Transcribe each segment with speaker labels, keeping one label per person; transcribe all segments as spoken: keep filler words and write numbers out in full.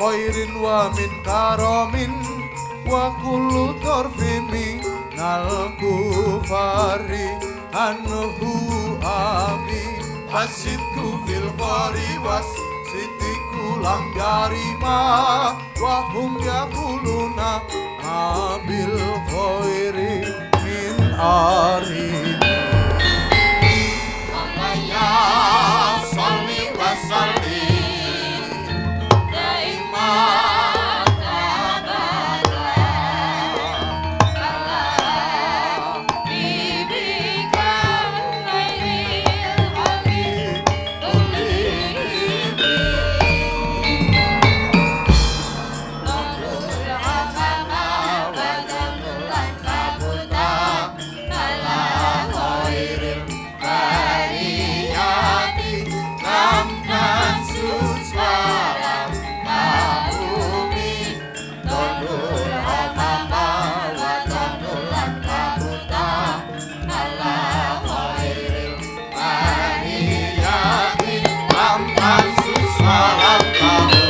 Speaker 1: khairin wa min karamin wa kullu tarfimi nal kufari anhu ami hasidku fil qari was sitiku lam jarima wa hum yaquluna abil khairi min ari ya salli wa sallim daiman abadan ala bibika khairil khalqi kullihim nurul amama wa dalulan kabuta ala khairil bariyati namkan suswalam kabumi nurul amama wa dalulan kabuta ala khairil bariyati namkan suswalam kabumi.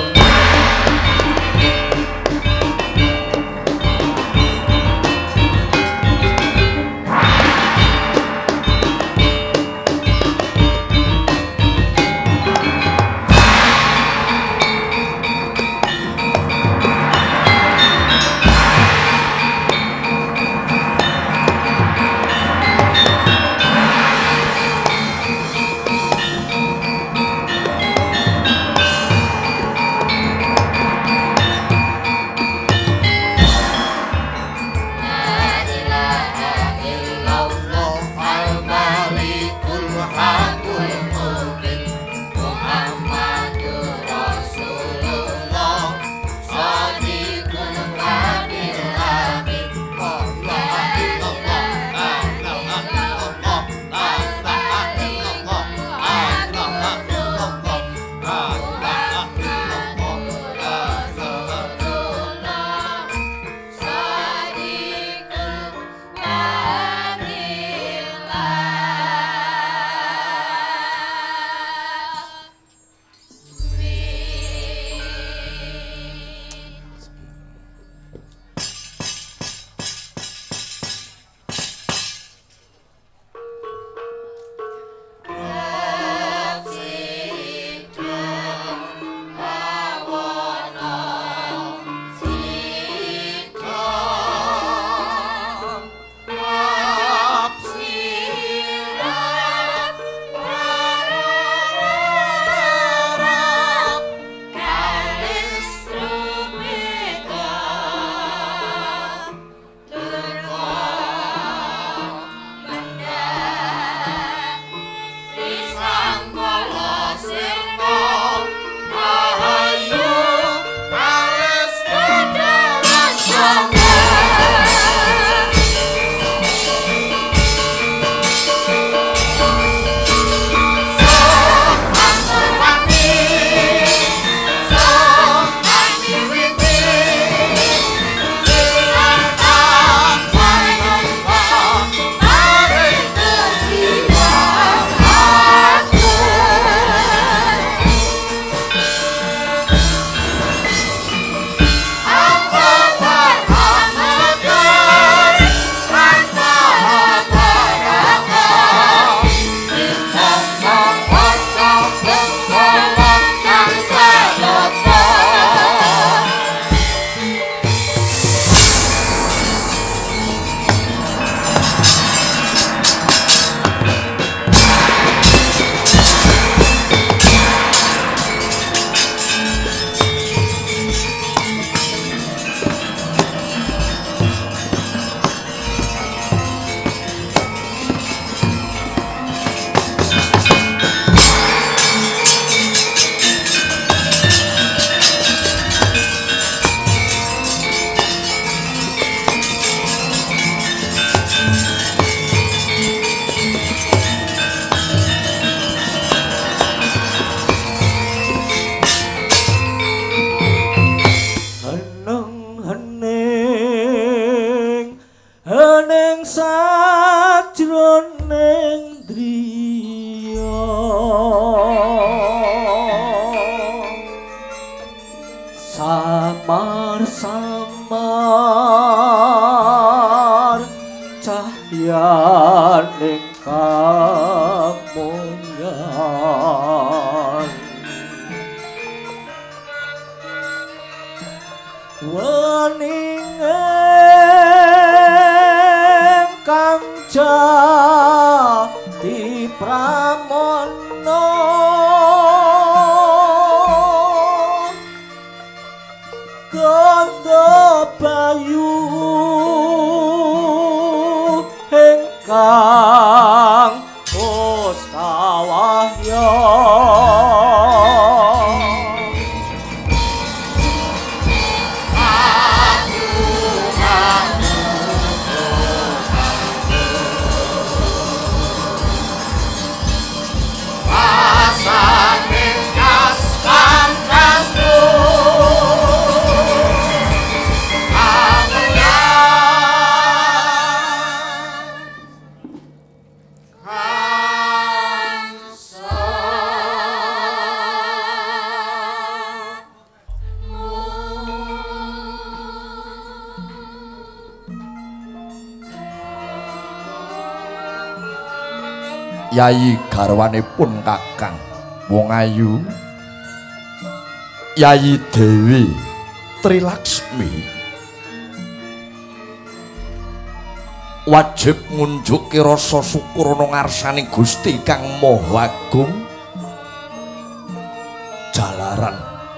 Speaker 2: samar samar cahyaning kamungan wening engkang jati pramono gondo bayu engkang Kustawahya
Speaker 3: Yayi garwanipun Kakang Wong Ayu Yayi Dewi Trilaksmi wajib ngunjuki rasa syukur ana ngarsaning Gusti Kang Maha Agung jalaran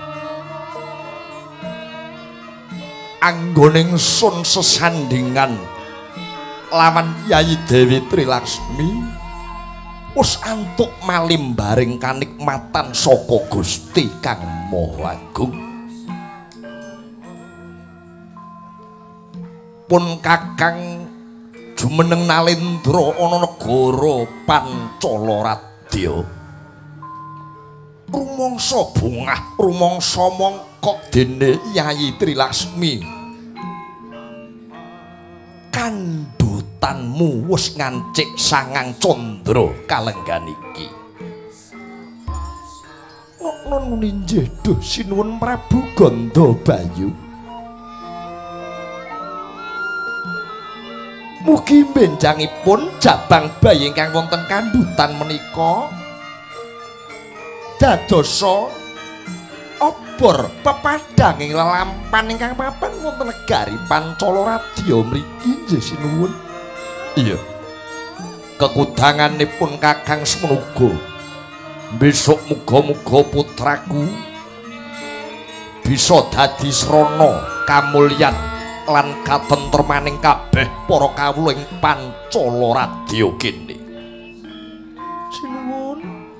Speaker 3: anggoning sun sesandingan lawan Yayi Dewi Trilaksmi wis antuk malimbaring kanikmatan saka Gusti Kang Maha Agung. Pun Kakang jumeneng Nalendra ana negara Pancalaradya. Rumangsa bungah, rumangsa mongkok dene Yayi Trilaksmi. Kandhutanmu wis ngancik sangang candra kalenggan iki. Ngono muni njedhuh sinuwun Prabu Gandabayu. Mugi benjangipun jabang bayi ingkang wonten kandhutan menika dadosa obor pepadang ing lelampan ingkang papan wonten negari Pancalaradya mriki nggih sinuwun. Iya. Kekudanganipun Kakang semenuga. Besok muga-muga putraku bisa dadi srana kamulyan lan katentremaning kabeh para kawula ing Pancalaradya kene. Sinuwun.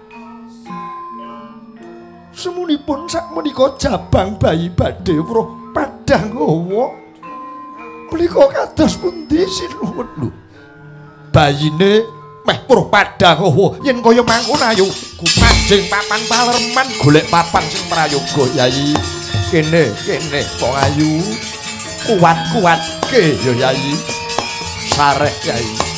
Speaker 3: Semunipun sakmenika jabang bayi badhe weruh padang hawa. Menika kados pundi sinuwun lho? Bayine meh weruh padang hawa yen kaya mangkon ayo kupanjing papan palerman golek papan sing prayoga Yayi. Kene kene Wong Ayu. Kuat-kuatke ya Yayi. Sarek Yayi.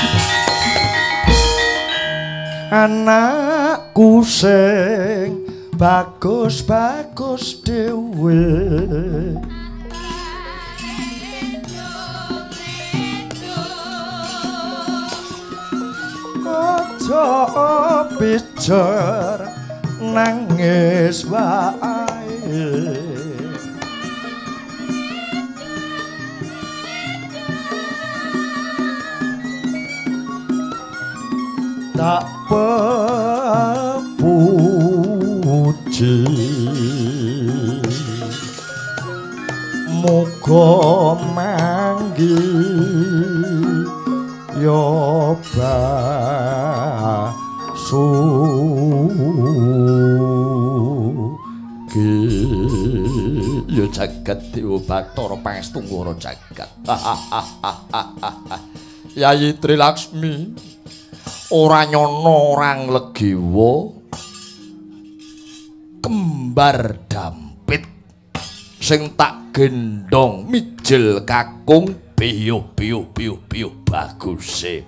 Speaker 3: Anakku sing bagus bagus dhewe aja pijer nangis wae tak pepuji muga manggi yo basuki yo jagat dewa Bathara pangestu ngoro jagat Yayi Trilaksmi ora nyono orang legiwa kembar dampit sing tak gendong mijil kakung biyo biyo biyo biyo baguse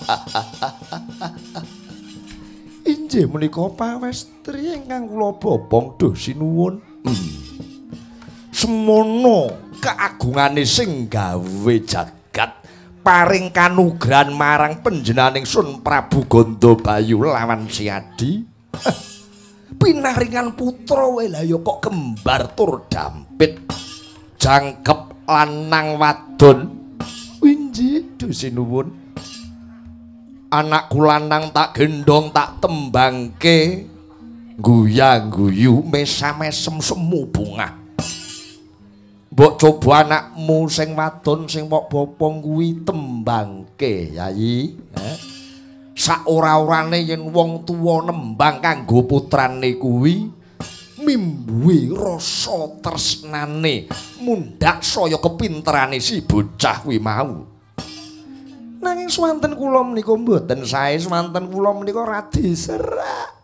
Speaker 3: injih menika pawestri ingkang kula bobong duh sinuwun hmm. semono keagungane sing gawe jagat paring kanugrahan marang panjenenganing Sun Prabu Gandabayu lawan Siadi pinaringan putra wae lha ya kok kembar tur dampit jangkep lanang wadon winji dusinuwun anakku lanang tak gendong tak tembangke guyang-guyu mesam-mesem semu bunga mbok coba anakmu sing wadon sing mbok bopong kuwi tembangke Yayi eh? sak ora-orane yen wong tuwa nembang kanggo putrane kuwi mimbuhi rasa tresnane mundhak saya kepinterane si bocah kuwi mau nanging swanten kula menika mboten sae swanten kula menika radi serak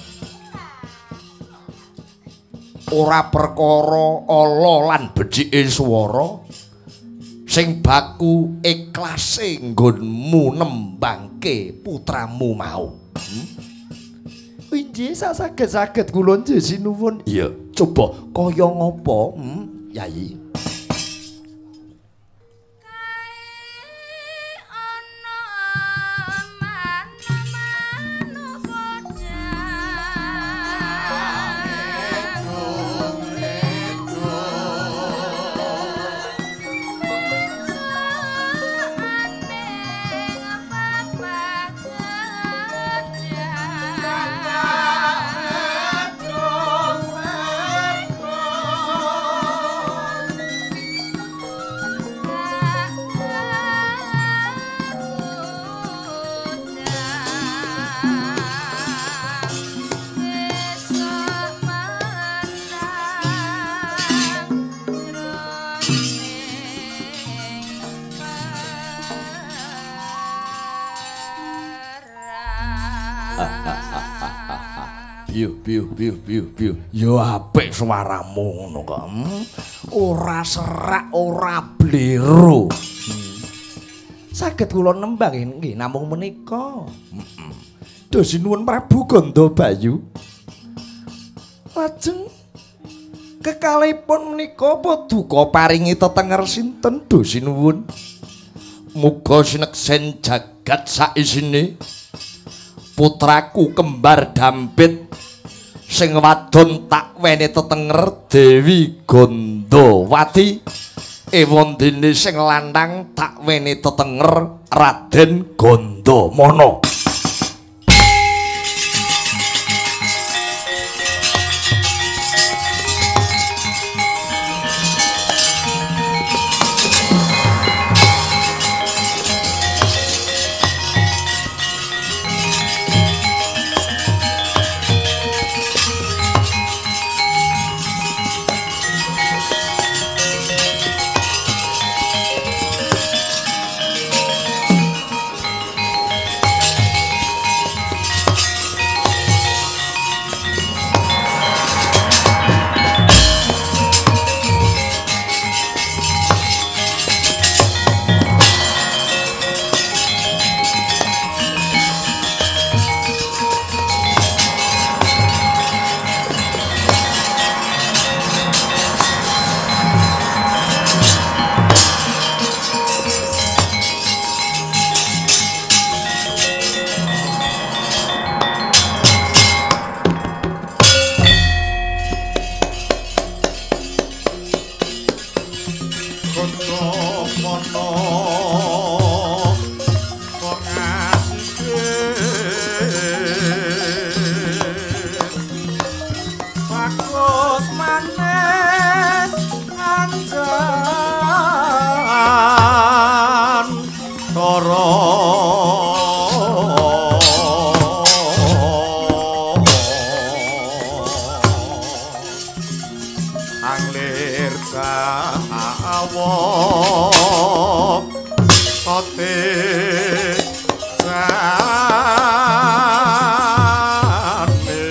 Speaker 3: ora perkara ala lan becike swara sing baku ikhlase nggonmu nembangke putramu mau hmm? Injih saged-saged kula nggih sinuwun iya coba kaya ngapa hmm? Yayi Biu biu biu biu biu yo apik suaramu ngono kok hmm? ora serak ora blero hmm. saged kula nembang nggih namung menika heeh Duh sinuwun Prabu Gandabayu lajeng kekalihipun menika apa duka paringi tetenger sinten Duh sinuwun muga sineksen jagat saisine putraku kembar dampit sing wadon tak wene tetenger Dewi Gandawati ewon dene sing lanang tak wene tetenger Raden Gandamana
Speaker 1: anglir Jawa kote jane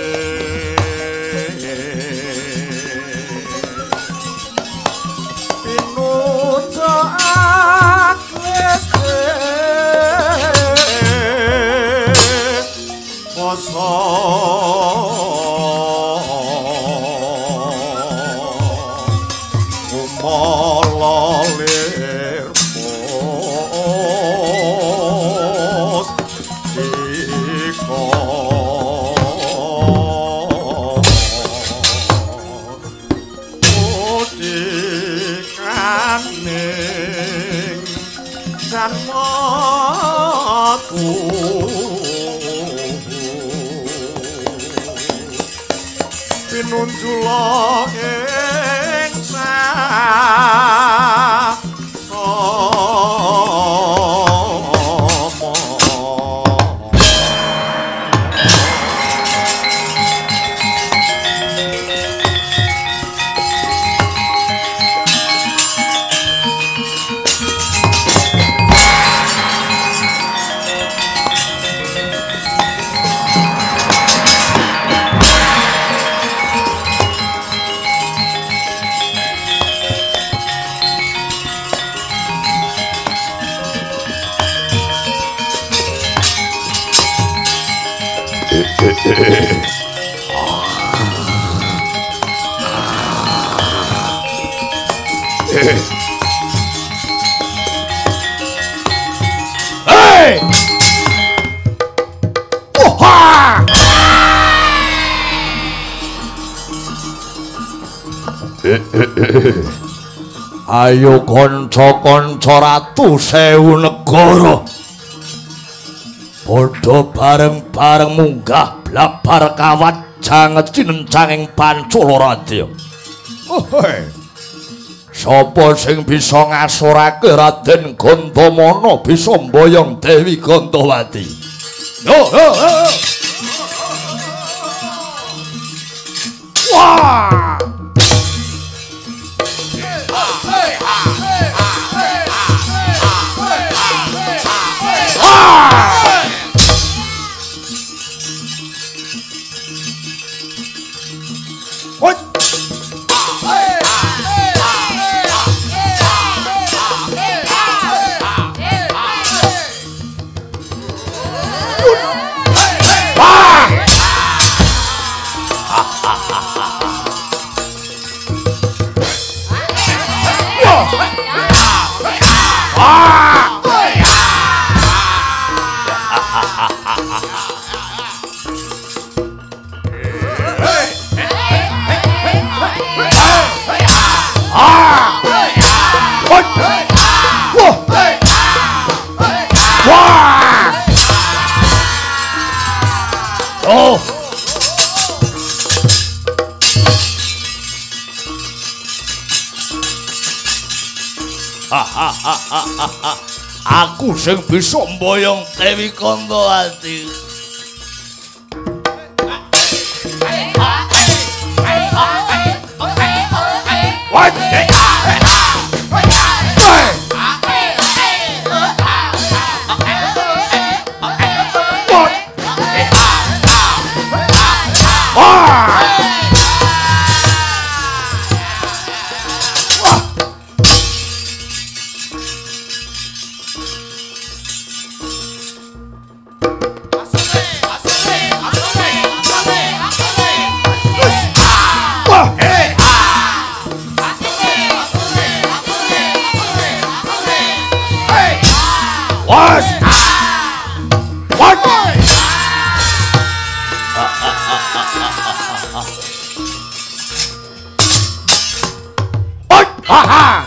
Speaker 1: pinuja akleste poso umalalir pos iko udikaning janmaku pinunjula ing
Speaker 3: Hey! Wah! Ayo kanca-kanca ratu sewu negara. Padha bareng-bareng munggah blabar kawat janget cinencanging Pancularadya. Oh, hey. Sapa sing bisa ngasorake Raden Gandamana bisa mboyong Dewi Gandawati? Yo, yo, yo. Wah! What? Aku sing bisa mboyong Dewi Gandawati. What? What? What? What? Aha!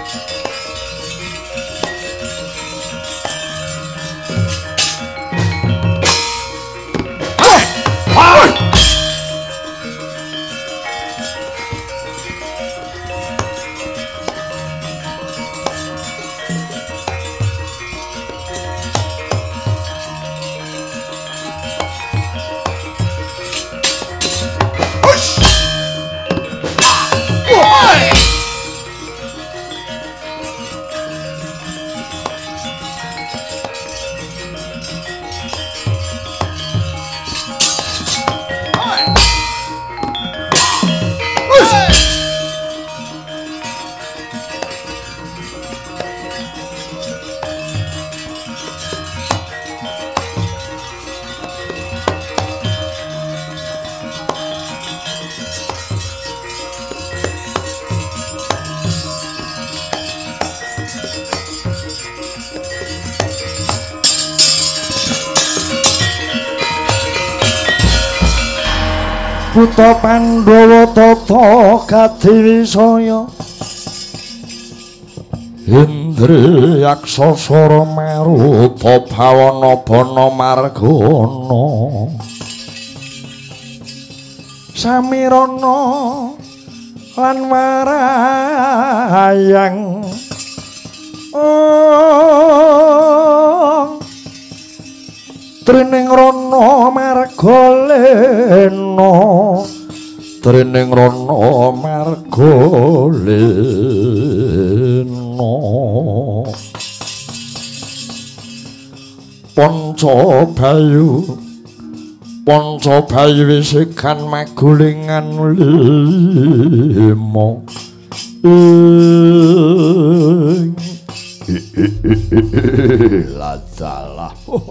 Speaker 2: Putra Pandhawa tata Kadiwisaya Indriyaksa Sara Maruta Bawana Bana Margana Samirana lan Warayang oh Trining Rana Margalena Trining Rana Margalena Panca Bayu Panca Bayu wisikan magulingan lima ladalah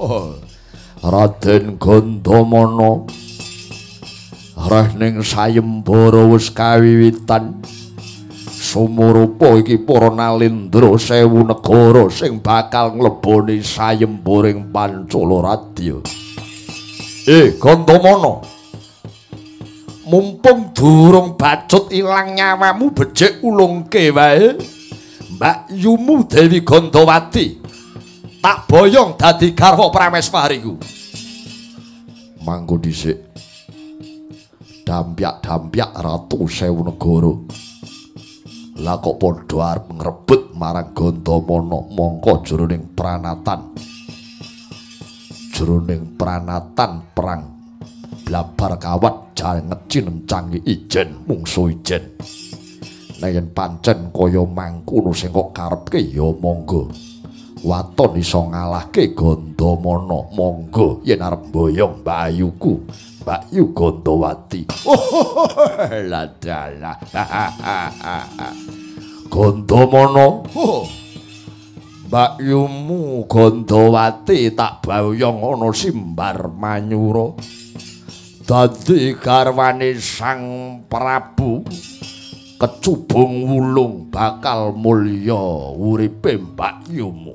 Speaker 2: Raden Gandamana reh ning sayembara wis kawiwitan sumurupa iki para nalendra sewu negara sing bakal ngleboni sayembaring Pancalaradya. Eh Gandamana, mumpung durung bacut ilang nyawamu becik ulungke wae Mbak Yumu Dewi Gandawati tak boyong dadi garwa Prameswariku. Mangko dhisik dampyak-dampyak Ratu Sewu Negara lah kok padha arep ngrebut marang Gandamana mongko jroning pranatan jroning pranatan perang blabar kawat janget cinencang ijen mungsuh ijen. Yen pancen kaya mangkono sing kok karepke ya monggo waton iso ngalahke Gandamana monggo yen arep boyong Bayuku Mbak Yu Gandawati. Oh, ladalah. Gandamana. Oh. Mbak Yumu Gandawati tak boyong ana Simbar Manyura. Dadi garwane Sang Prabu kecubung wulung bakal mulya uripe Mbak Yumu.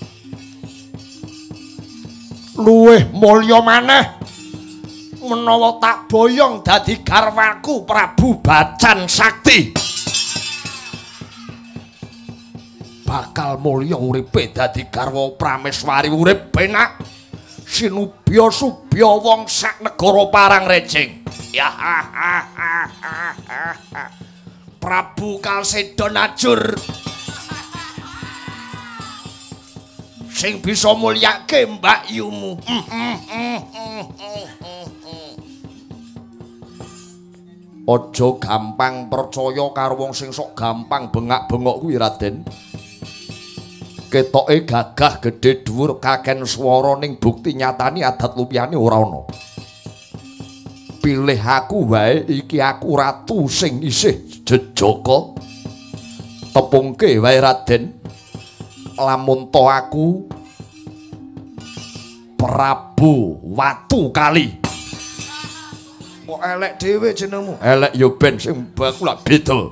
Speaker 2: Luwih mulya maneh menawa tak boyong dadi garwaku Prabu Bacan Sakti. Bakal mulya uripe dadi garwa Prameswari urip penak sinubya subya wong sak negara parang rejing. Ya ha ha ha ha ha. Prabu Kalsedon ajur sing bisa mulyake Mbak Yumu. Aja gampang percaya karo wong sing sok gampang bengak-bengok kuwi Raden. Ketoke gagah gedhe dhuwur kaken swara ning bukti nyatani adat lupiyane ora ana. Pilih aku wae iki aku ratu sing isih jejaka. Tepungke wae Raden. Lamun to aku Prabu Watu Kali. Kok elek dhewe jenengmu? Elek yo ben sing baku lak beda.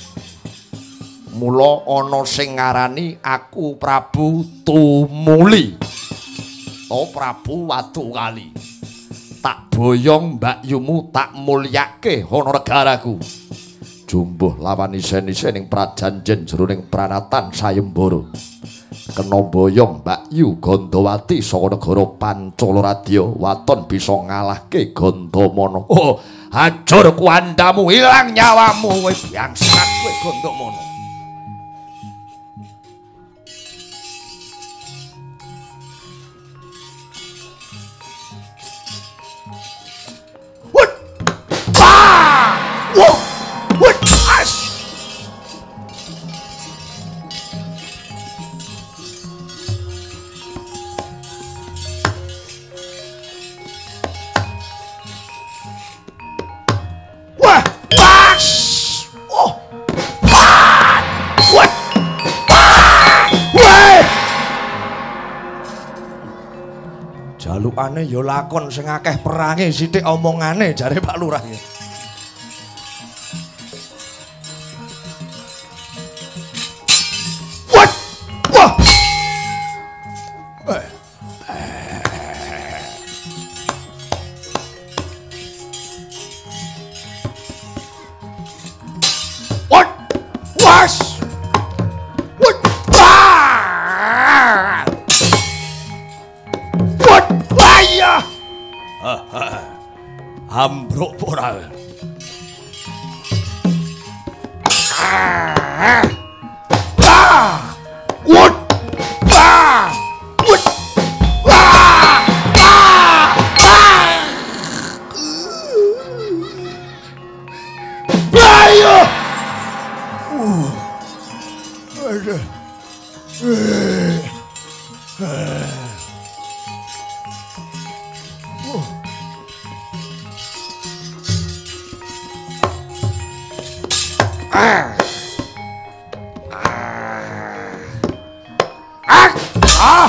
Speaker 2: Mula ana sing ngarani aku Prabu Tumuli. To Prabu Watu Kali. Tak boyong Mbak Yumu tak mulyake ana negaraku. jumbuh lawan isen-isen ing prajanjen jroning pranatan sayembara. Kena boyong Mbak Yu Gandawati saka negara Pancalaradya waton bisa ngalahke Gandamana. Oh, hancur kuandamu, ilang nyawamu kowe bangsat kowe Gandamana. Wut! Bah! Wut! Wut! As! Wah! Pas! Oh! Wah! Wut! Wah! Weh! Jalukane ya lakon sing akeh perange sithik omongane jare Pak Lurah ya. Wah! Wah! Eh. What? Was? What? Ah! What? Waya! Ambruk ora. Ah! Ah! What? Ah! What? Ah! Ah! Ah! Waya! Uh. Ada. Eh. Eh. Oh. Ah. Ah. Ah. Ah.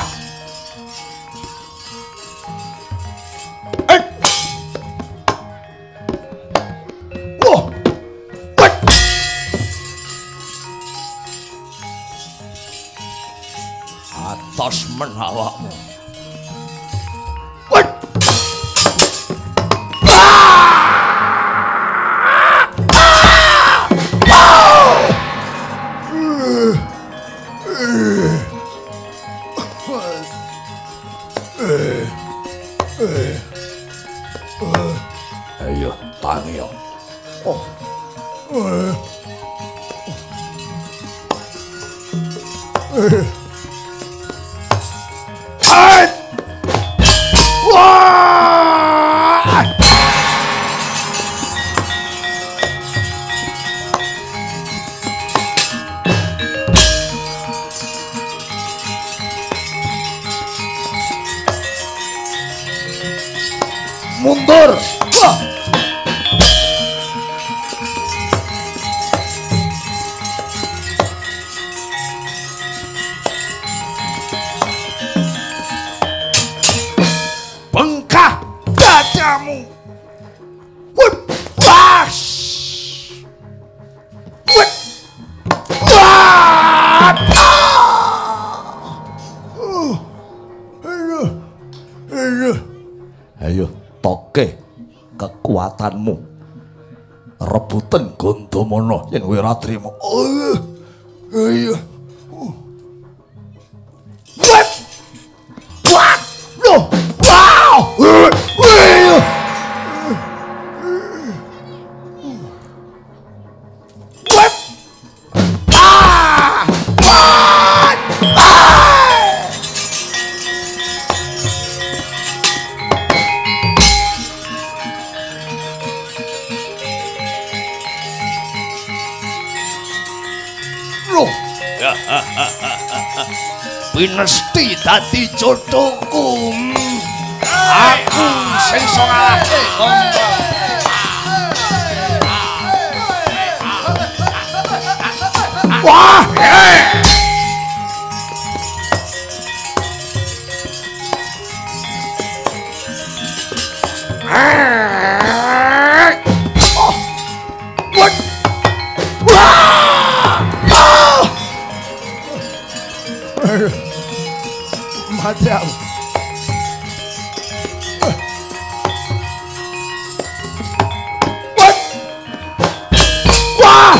Speaker 2: Eh. Wah. What? Atas men awakmu. What? Ayo, tangi yo. Oh. Eh. Eh. Hai! Wah! Mundur! Wah! Bengkak dadamu. Wut! Was! Wut! Wat! Oh! Ayo! Ayo! Ayo, toke kekuatanmu. Rebutan Gandamana yen kowe ora trima. Oh! Ayo! Wat! Wat! No! Wow! Ayo! What? Ah! What? Ah! Loh. Pinesti dadi jodohku. Aku sing iso ngalahke Gandha. Wah! Oh! What? Wah! Oh! Mati aku. What? Wah!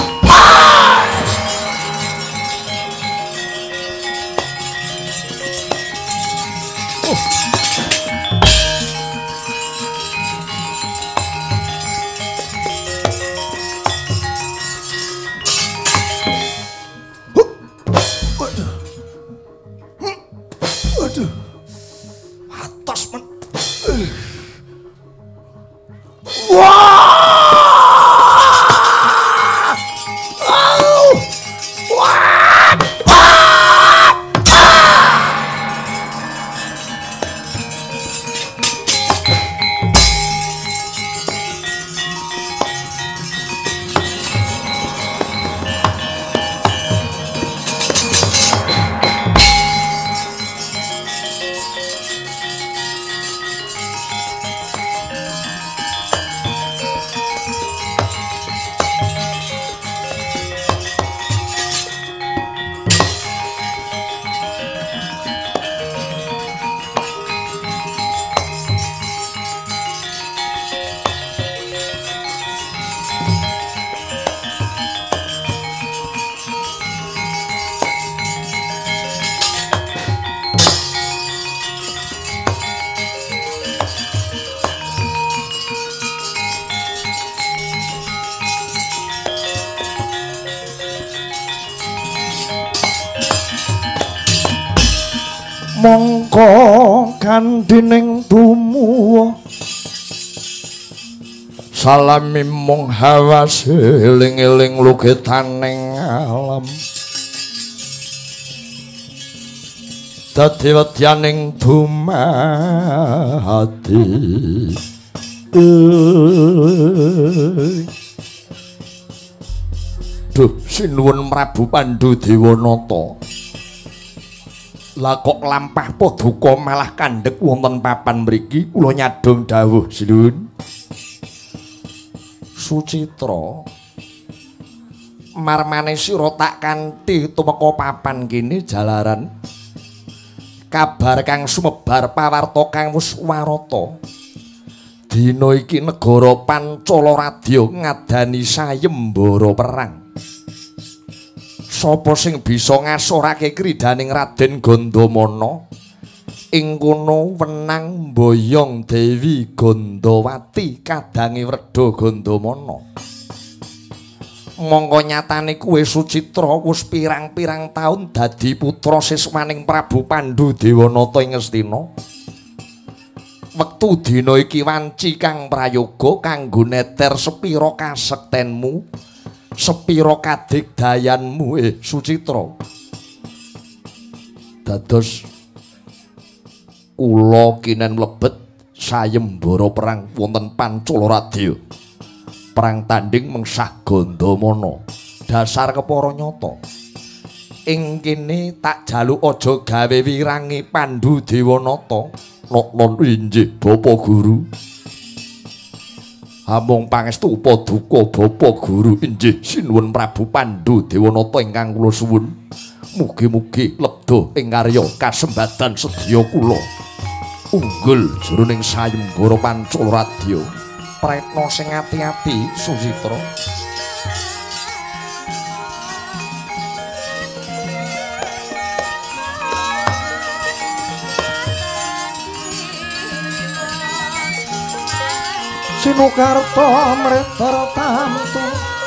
Speaker 3: mongko kandining tumuwa salami mung hawas eling-eling lugetaning alam dadi wedyaning dumati duh sinuwun Prabu Pandhu Dewanata lah kok lampah paduka malah kandhek wonten papan mriki kula nyadong dawuh sinuwun Sucitra marmane sira tak kanthi tumeka papan kene jalaran kabar kang sumebar pawarta kang wis warata dina iki negara Pancala Radya ngadani sayembara perang sapa sing bisa ngasorake kridaning Raden Gandamana ing kono wenang mboyong Dewi Gandawati kadange Wreda Gandamana mongko nyatane kuwe Sucitra wis pirang-pirang taun dadi putra seswaning Prabu Pandhu Dewanata ing Ngastina wektu dina iki wanci kang prayoga kanggo neter sepira kasektenmu sepira kadigdayanmu eh Sucitra dados kula kinen mlebet sayembara perang wonten Pancala Radya perang tanding mengsah Gandamana dasar kepara nyata ing kene tak jaluk aja gawe wirangi Pandhu Dewanata nok-nok injih Bapa Guru amung pangestu paduka Bapa Guru injih sinuwun Prabu Pandhu Dewanata ingkang kula suwun mugi-mugi lebda ing karya kasembadan sedya kula unggul jroning sayembara Pancala Radya pretno sing ati-ati Sucitra Sinukarta mretar tamtu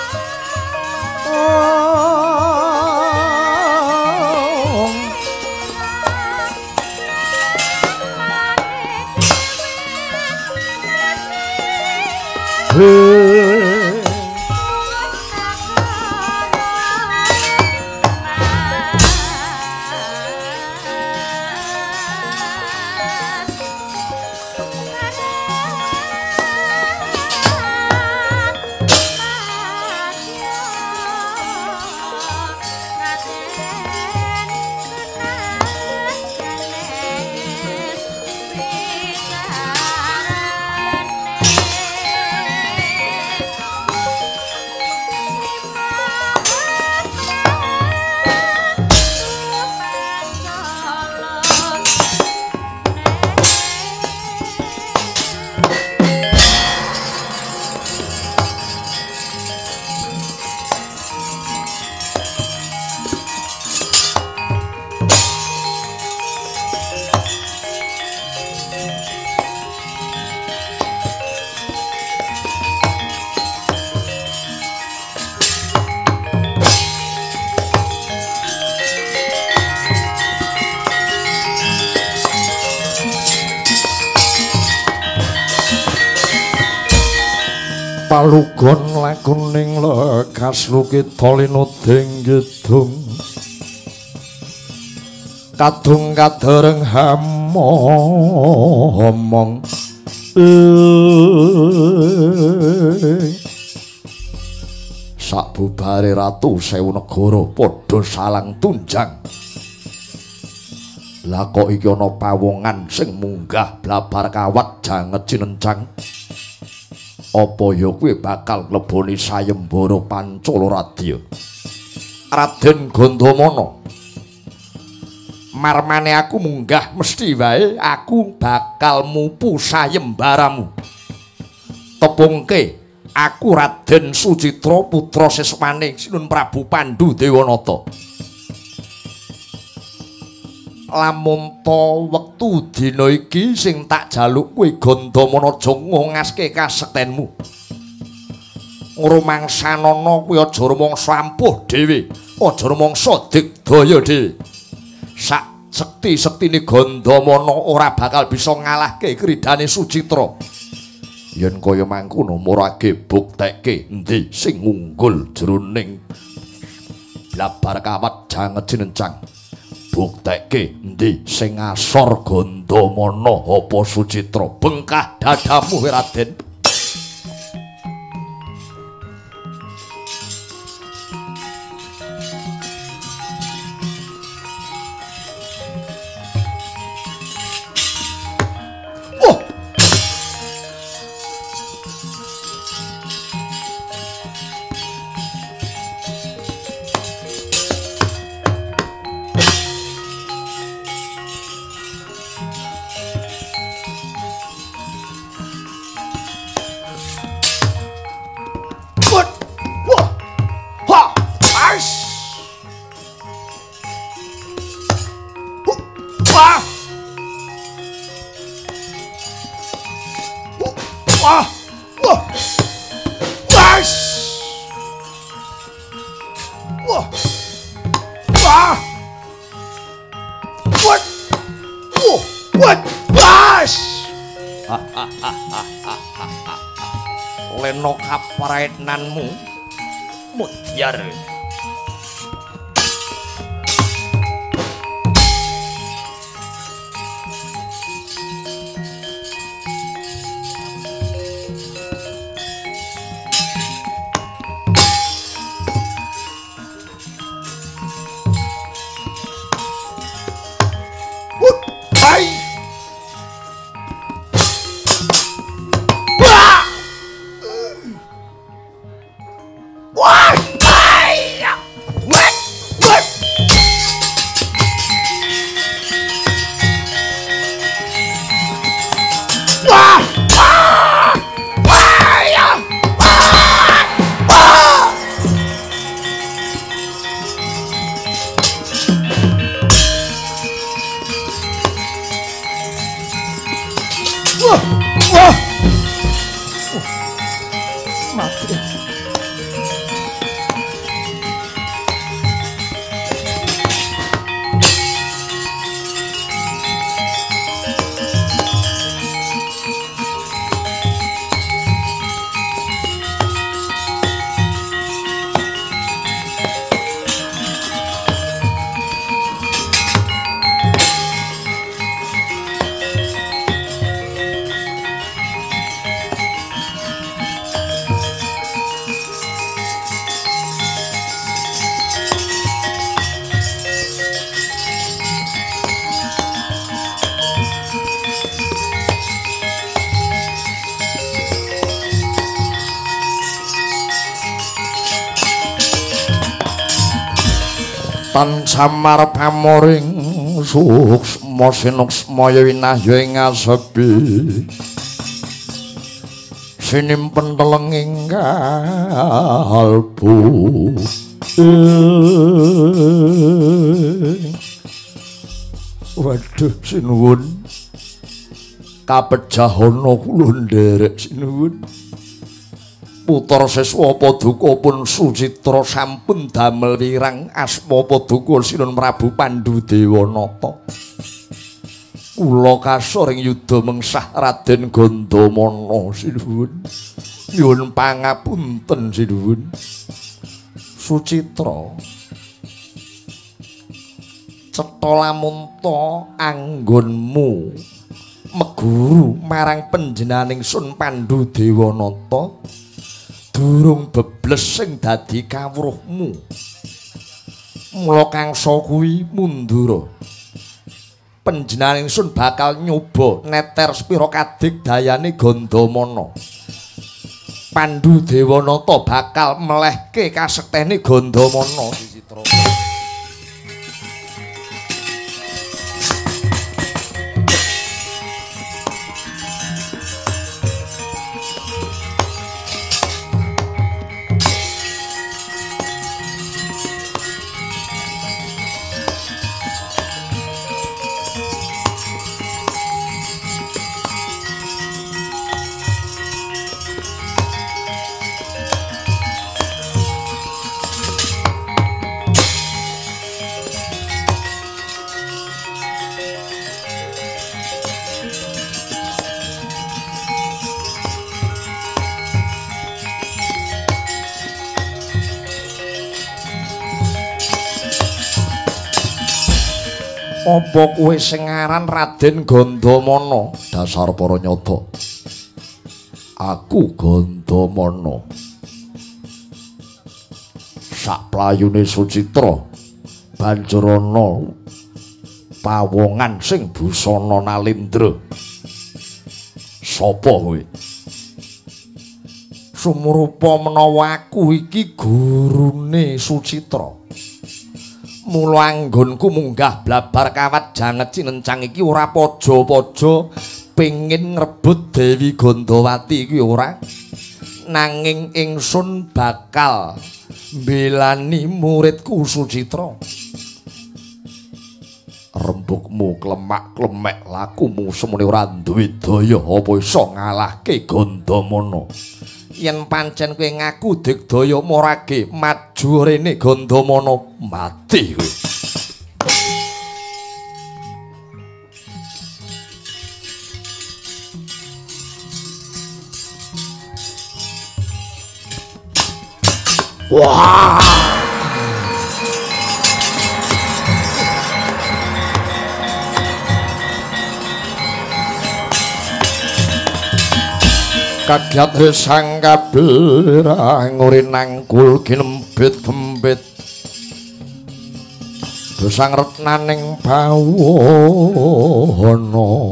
Speaker 3: palugon lakuning lekas lukita linuding gedung kadung kadereng hamomong sabubare ratu sewu negara padha salang tunjang lah kok iki ana pawongan sing munggah blabar kawat janget cinencang apa ya kuwi bakal mleboni sayembara Pancala Radya Raden Gandamana marmane aku munggah mesti wae aku bakal mupu sayembaramu tepungke aku Raden Sucitra putra seswane Sinuwun Prabu Pandhu Dewanata lamun ta wektu dina iki sing tak jaluk kowe Gandamana aja ngongaske kasektenmu ngrumangsana kuwi aja rumangsa ampuh dhewe aja rumangsa digdaya dhewe sak
Speaker 2: sekti-sektine Gandamana ora bakal bisa ngalahke kridane Sucitra. Yen kaya mangkono murage buktekke endi sing unggul jroning Blabar Kawat Janget Cinencang. Buktekke endi sing ngasor Gandamana apa Sucitra. Bengkah dadamu Raden. Leno kapraenanmu Mudiyar. Tan samar pamoring suksma sinuksmaya winahya ing asepi sinimpen telenging kalbu waduh sinuwun kapejahana kula nderek sinuwun putra seswa Paduka pun Sucitra sampun damel wirang asma Paduka Sinun Prabu Pandhu Dewanata. Kula kasor ing yuda mengsah Raden Gandamana sinuwun. Nyuwun pangapunten sinuwun. Sucitra cetha lamun ta anggonmu meguru marang panjenenganing Sun Pandhu Dewanata. Durung bebles sing dadi kawruhmu. Mula kangsa kuwi mundura. Panjenengan ingsun bakal nyoba neter spira kadik dayane Gandamana. Pandhu Dewanata bakal melehke kasektene Gandamana Sucitra. Apa kowe sing aran Raden Gandamana? Dasar para nyata. Aku Gandamana. Sak playune Sucitra banjur ana pawongan sing busana Nalindra. Sapa kowe? Sumrupa menawa aku iki gurune Sucitra. Mula anggonku munggah blabar kawat janget cinencang iki ora pojo-pojo pengin ngrebut Dewi Gandawati iki ora. Nanging ingsun bakal mbelani muridku Sucitra. Rembugmu klemak-klemek lakumu semene ora duwe daya apa iso ngalahke Gandamana. Yen pancen kowe ngaku digdaya morage maju rene Gandamana mati kowe. Wah! Kagyat sang kabirang uri nangkul ginembit gembit dosang retnaning bawana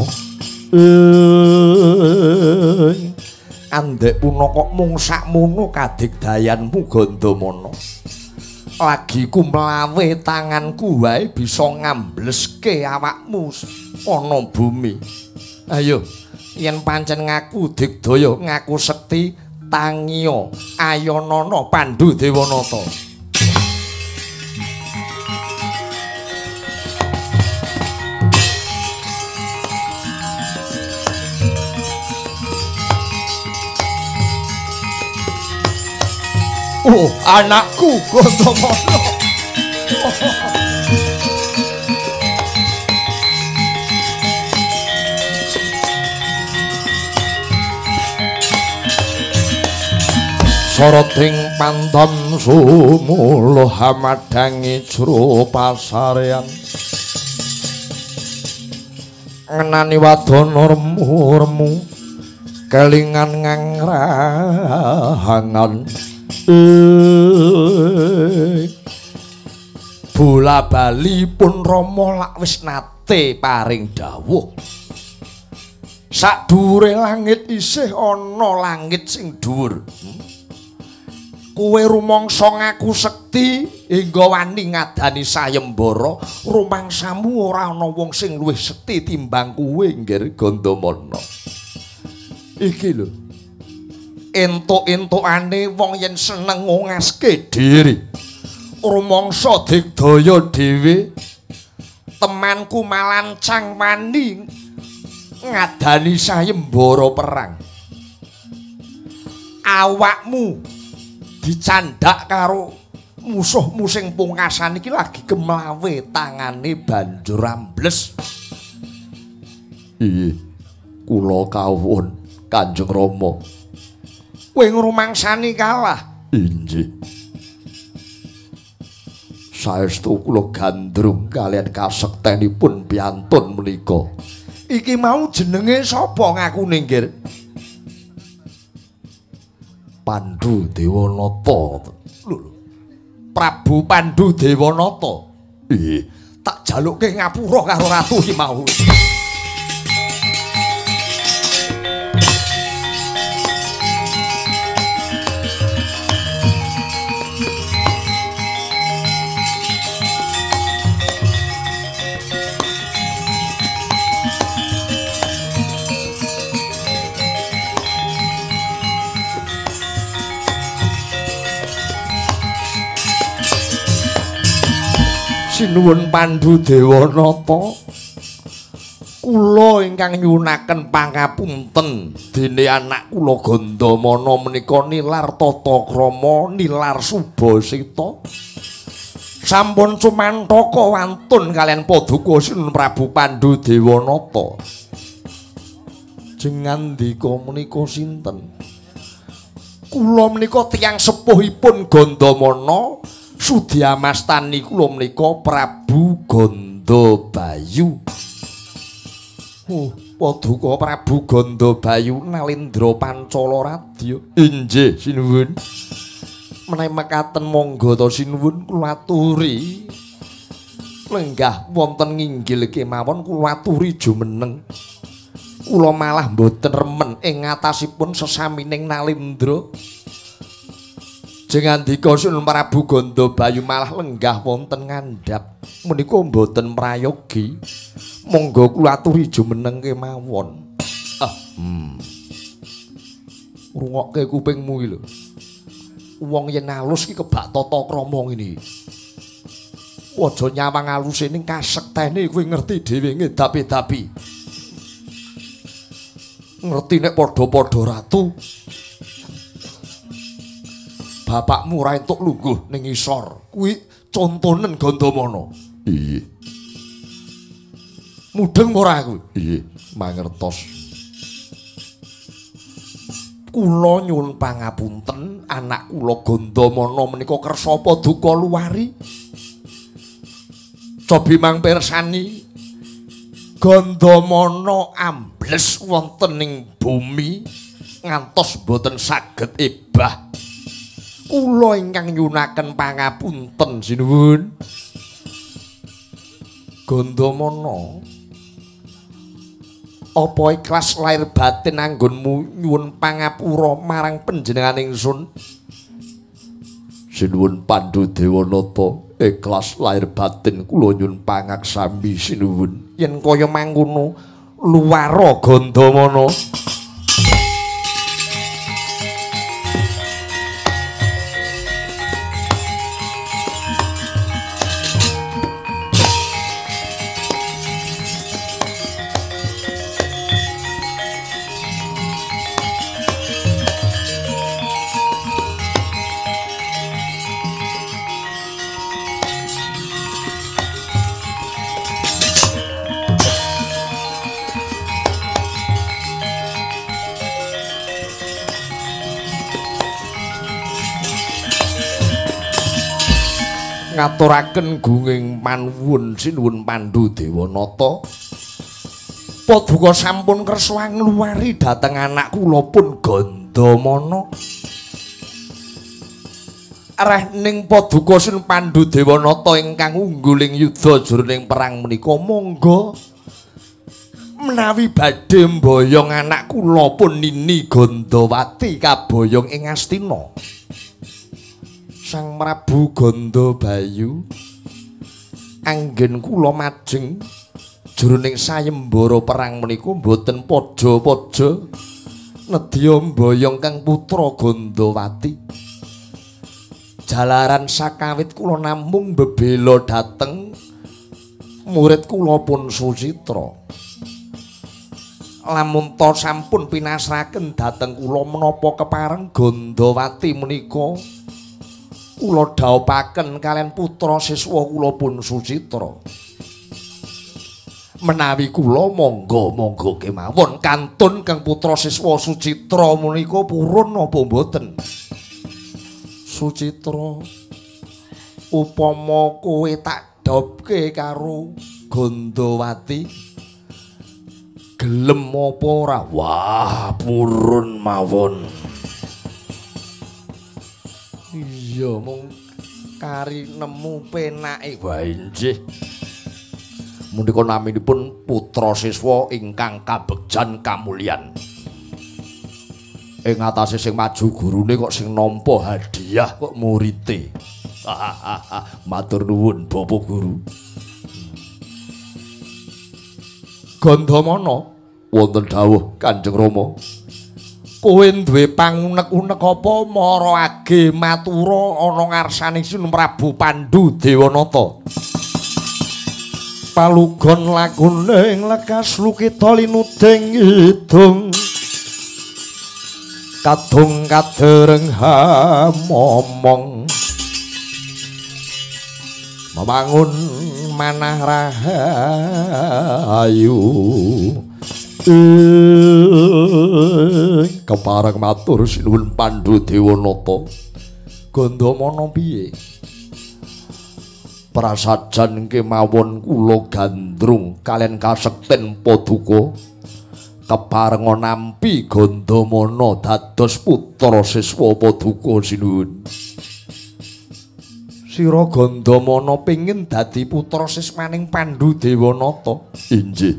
Speaker 2: andek puna kok mung sakmono kadigdayanmu Gandamana lagi ku mlawe tanganku wae bisa ngambleske awakmu ana bumi. Ayo yen pancen ngaku digdaya ngaku sekti tangiya ayanana Pandhu Dewanata. Oh, anakku Gandamana. Soroting panton sumuluh hamadangi jero pasarean ngenani wadana remu-remu kelingan ngangrahangan bola bali pun Rama lak wis nate paring dawuh sak dhuwure langit isih ana langit sing dhuwur. Kowe rumangsa ngaku sekti hingga wani ngadani sayembara rumangsamu ora ana wong sing luwih sekti timbang kowe nggih Gandamana. Iki lho entuk-entukane wong yen seneng ngaske diri rumangsa digdaya dhewe temanku malancang wani ngadani sayembara perang. Awakmu dicandak karo musuhmu sing pungkasan iki lagi gemlawe tangane banjur ambles. Iya, kula kawon Kanjeng Rama. Kowe ngrumangsani kalah. Inggih. Saestu kula gandrung kalian kasektenipun piantun menika. Iki mau jenenge sapa ngakune nggih? Pandhu Dewanata. Lho, Prabu Pandhu Dewanata. Ih, tak jalukke ngapura karo ratu iki mau. Sinuwun Pandhu Dewanata, kula ingkang nyuwunaken pangapunten dene anak kula Gandamana menika nilar tata krama, nilar Subasita. Sampun cumantaka wantun kalian Paduka Sinuwun Prabu Pandhu Dewanata. Jengandika menika sinten? Kula menika tiyang sepuhipun Gandamana. Sudyamastani kula menika Prabu Gandamana. Gandabayu. Oh, Paduka Prabu Gandabayu Nalendra Pancala Radya. Inggih sinuwun. Menawi mekaten monggo to sinuwun kula aturi. Lenggah wonten nginggil kemawon kula aturi jumeneng. Kula malah mboten remen ing ngatasipun sesamining Nalendra. Jengandika Sunan Prabu Gandabayu malah lenggah wonten ngandhap. Menika mboten prayogi. Monggo kula aturi jumeneng kemawon. Ah, hmm. Rungokke kupingmu iki lho. Wong yen alus iki kebak tata krama ngene. Aja nyawang aluse ning kasektene kowe ngerti dhewe ngedapi-dapi. Ngerti nek padha-padha ratu. Bapakmu ora entuk lungguh ning isor. Kuwi contonen Gandamana. Iya. Mudeng ora kuwi? Iya, mangertos. Kula nyuwun pangapunten, anak kula Gandamana menika kersa paduka luwari. Cobi mang pirsani Gandamana ambles wonten ing bumi ngantos boten saged ebah. Kula ingkang nyunaken pangapunten sinuwun. Gandamana apa ikhlas lair batin anggonmu nyuwun pangapura marang panjenengan ingsun? Sinuwun Pandhu Dewanata, ikhlas lair batin kula nyuwun pangaksami sinuwun. Yen kaya mangkono luwara Gandamana. Ngaturaken gunging manuwun sinuwun Pandhu Dewanata. Paduka sampun kersa ngluwari dhateng anak kula pun Gandamana. Areh ning Paduka Sinuwun Pandhu Dewanata ingkang unggul ing yuda jroning perang menika monggo menawi badhe mboyong anak kula pun Nini Gandawati kaboyong ing Astina. Sang Prabu Gandabayu anggen kula majeng jroning sayembara perang menika boten padha-padha nedya mboyong kang putra Gandawati. Jalaran sakawit kula namung bebela dhateng murid kula pun Sucitra. Lamun ta sampun pinasraken dhateng kula menapa kepareng Gandawati menika kula dhaupaken kalian putra siswa kula pun Sucitra. Menawi kula monggo-monggo kemawon kantun kang putra siswa Sucitra menika purun apa mboten? Sucitra, upama kowe tak dhopke karo Gandawati, gelem apa ora? Wah, purun mawon. Iya mung kari nemu penake wae nggih. Menika naminipun putra siswa ingkang kabegjan kamulyan. Ing atase sing maju gurune kok sing nampa hadiah kok murite. Matur nuwun Bapak Guru. Gandamana wonten dawuh Kanjeng Rama. Kowe duwe pangunek-unek apa marake matura ana ngarsaning Sunan Prabu Pandhu Dewanata? Palugon lakune ing lekas lukita linuding idung kadung kadereng hamomong memangun manah rahayu. Kepareng matur sinuwun Pandhu Dewanata. Gandamana piye? prasajan kemawon kula gandrung kalian kasekten Paduka keparenga nampi Gandamana dados putra siswa Paduka sinuwun. Sira Gandamana pengin dadi putra siswaning Pandhu Dewanata? Inggih.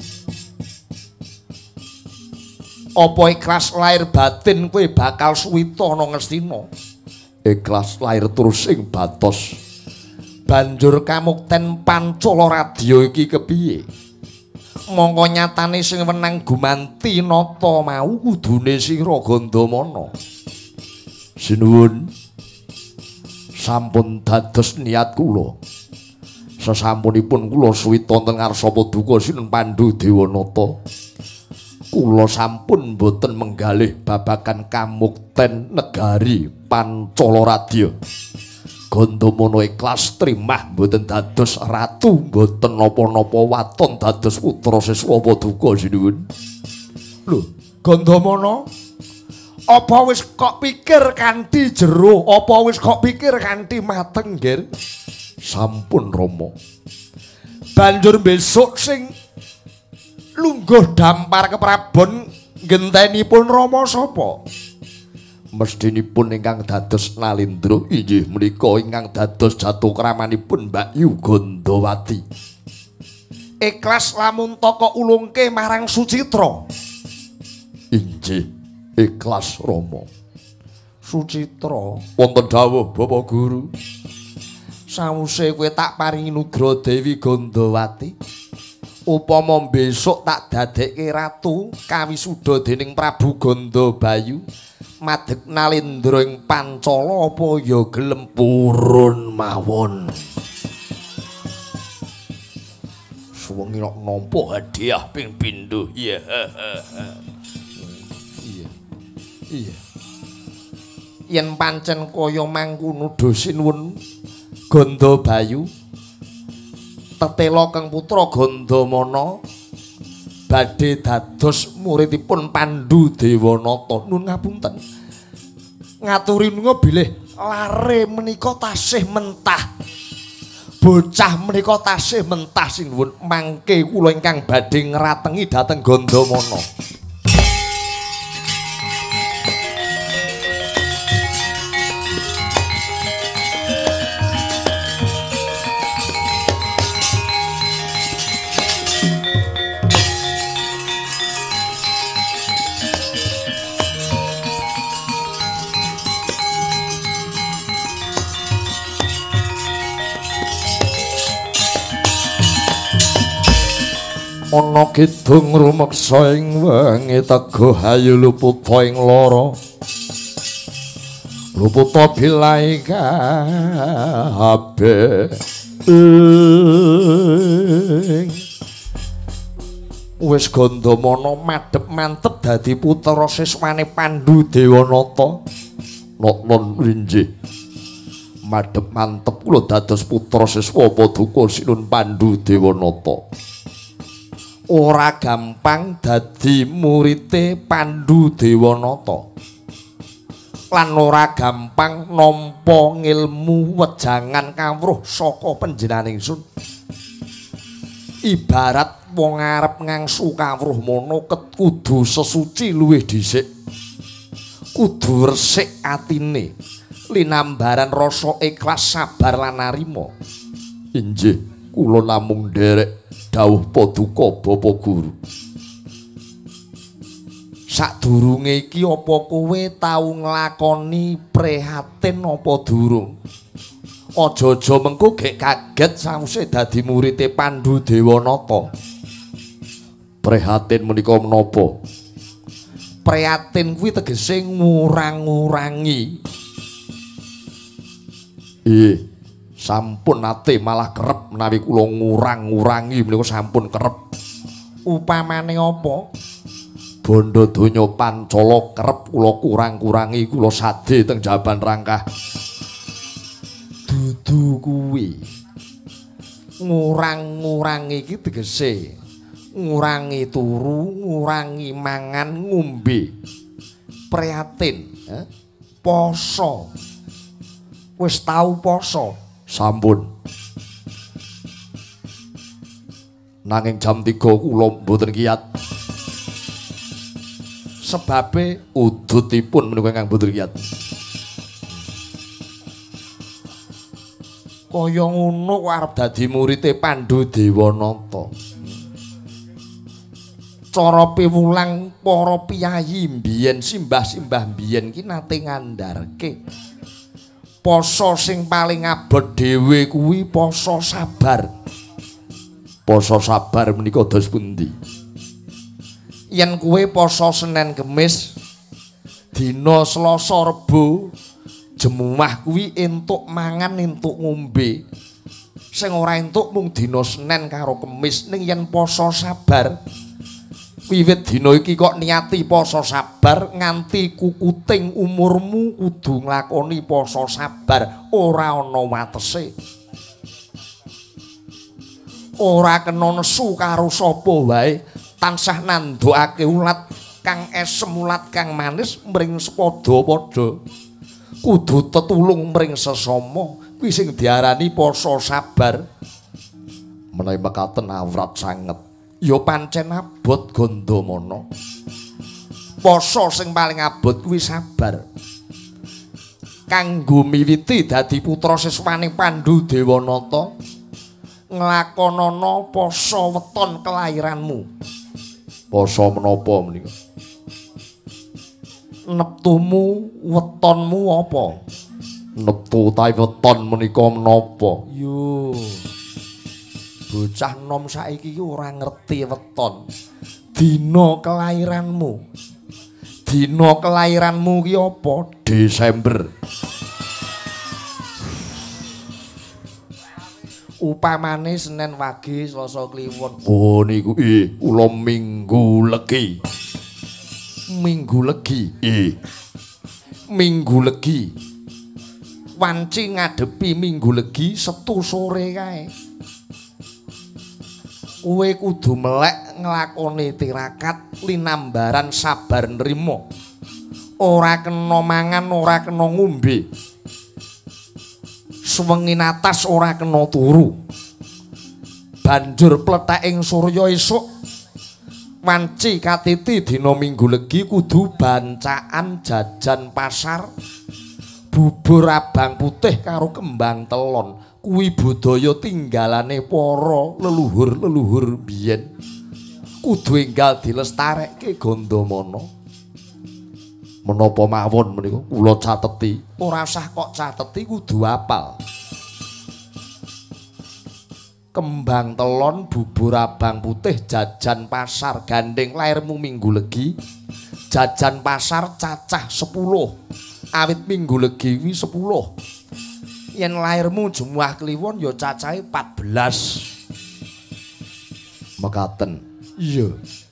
Speaker 2: Apa ikhlas lair batin kowe bakal suwita ana Ngastina? Ikhlas lair terus ing batos. Banjur kamukten Pancala Radya iki kepiye? Mongko nyatane sing wenang gumanti nata mau kudune sira Gandamana. Sinuwun sampun dados niat kula. Sasampunipun kula suwita wonten ngarsa Paduka Sinuwun Pandhu Dewanata, kula sampun boten menggalih babagan kamukten negari Pancala Radya. Gandamana ikhlas trimah boten dados ratu, boten napa-napa waton dados putra siswa Paduka sinuwun. Lho, Gandamana, apa wis kok pikir kanthi jero? Apa wis kok pikir kanthi mateng, Ger? Sampun Rama. Banjur besok sing lungguh dampar keprabon gentenipun Rama sapa? Mestinipun ingkang dados Nalindra, inggih menika ingkang dados jatukramanipun Mbakyu Gandawati. Ikhlas lamun taka ulungke marang Sucitra. Inggih, ikhlas Rama. Sucitra, wonten dawuh Bapak Guru. Sawise kowe tak paringi nugra Dewi Gandawati, upama besok tak dadekke ratu kawisuda dening Prabu Gandabayu, madheg Nalindra ing Pancala apa ya gelem purun mawon. Suwengi nok nampa hadiah ping pindho. Iya. Iya. Iya. Yen pancen kaya mangkono Sinuwun Gandabayu, tetela kang putra Gandamana badhe dados muridipun Pandhu Dewanata. Nuwun ngapunten. Ngaturi nuwun bilih lare menika tasih mentah. Bocah menika tasih mentah sinuwun. Mangke kula ingkang badhe ngratengi dhateng Gandamana. Ana kidung rumeksa ing wengi tego hayu luputa ing lara, luputa bilai kabeh. Wis Gandamana madhep mantep dadi putra siswane Pandhu Dewanata. Non rinjih madhep mantep kula dados putra siswa Paduka Sinuwun Pandhu Dewanata. Ora gampang dadi murite Pandhu Dewanata, lan ora gampang nampa ngilmu wejangan kawruh saka panjenengan ingsun. Ibarat wong arep ngangsu kawruh mono kudu sesuci luwih dhisik, kudu resik atine, linambaran rasa ikhlas sabar lan narima. Inggih, kula namung nderek dawuh Paduka Bapak Guru. Sadurunge iki apa kowe tau nglakoni prihatin apa durung? Aja-aja mengko gek kaget sawise dadi murite Pandhu Dewanata. Prihatin menika menapa? Prihatin kuwi tegese ngurang-ngurangi. Iya. Sampun nate malah kerep menawi kula ngurang-ngurangi menika sampun kerep. Upamane apa? Bondo donya Pancala kerep kula kurang-kurangi, kula sadhe teng Jaban Rangkah. Dudu kuwi. Ngurang-ngurangi iki tegese ngurangi turu, ngurangi mangan, ngombe. Prihatin, eh? Poso. Wis tau poso? Sampun. Nanging jam tiga kula mboten kiyat. Sebabe udutipun menika ingkang mboten kiyat. Kaya ngono kok arep dadi murite Pandhu Dewanata. Cara piwulang para piyayi mbiyen simbah-simbah mbiyen ki nate ngandharke poso sing paling abot dhewe kuwi poso sabar. Poso sabar menika dos pundi? Yen kuwe poso Senin Kemis, dina Selasa Rebo, Jemuah kuwi entuk mangan entuk ngombe. Sing ora entuk mung dina Senin karo Kemis. Ning yen poso sabar, wiwit dina iki kok niati poso sabar nganti kukuting umurmu kudu nglakoni poso sabar, ora ana watese. Ora kena nesu karo sapa wae, tansah nandhokake ulat kang esem ulat kang manis mring sepadha-padha. Kudu tetulung mring sesama, kuwi sing diarani poso sabar. Menawi mekaten awrat sanget, ya pancen abot Gandamana. Poso sing paling abot kuwi sabar. Kanggo miwiti dadi putra siswaning Pandhu Dewanata, nglakonana poso weton kelairanmu. Poso menapa menika? Neptumu wetonmu apa? Neptu utawi weton menika menapa? Yo. Bocah nom saiki ora ngerti weton. Dina kelairanmu. Dina kelairanmu ki apa? Desember. Upamane Senin Wage, Selasa Kliwon. Oh niku eh kula Minggu Legi. Minggu Legi. Eh. Minggu Legi. Wanci ngadepi Minggu Legi Setu sore kae. Kowe kudu melek nglakoni tirakat linambaran sabar nrimo. Ora kena mangan, ora kena ngombe. Suwengi atas ora kena turu. Banjur pletheking surya esuk wanci katiti dina Minggu Legi kudu bancaan jajan pasar bubur abang putih karo kembang telon. Kuwi budaya tinggalane para leluhur-leluhur biyen. Kudu enggal dilestarekke Gandamana. Menapa mawon menika kula cateti, ora usah kok cateti kudu apal. Kembang telon, bubur abang putih, jajan pasar, gandeng lairmu Minggu Legi. Jajan pasar cacah sepuluh. Awit Minggu Legi kuwi sepuluh. Yen lairmu Jemuah Kliwon ya cacahe empat belas. Mekaten. Iya.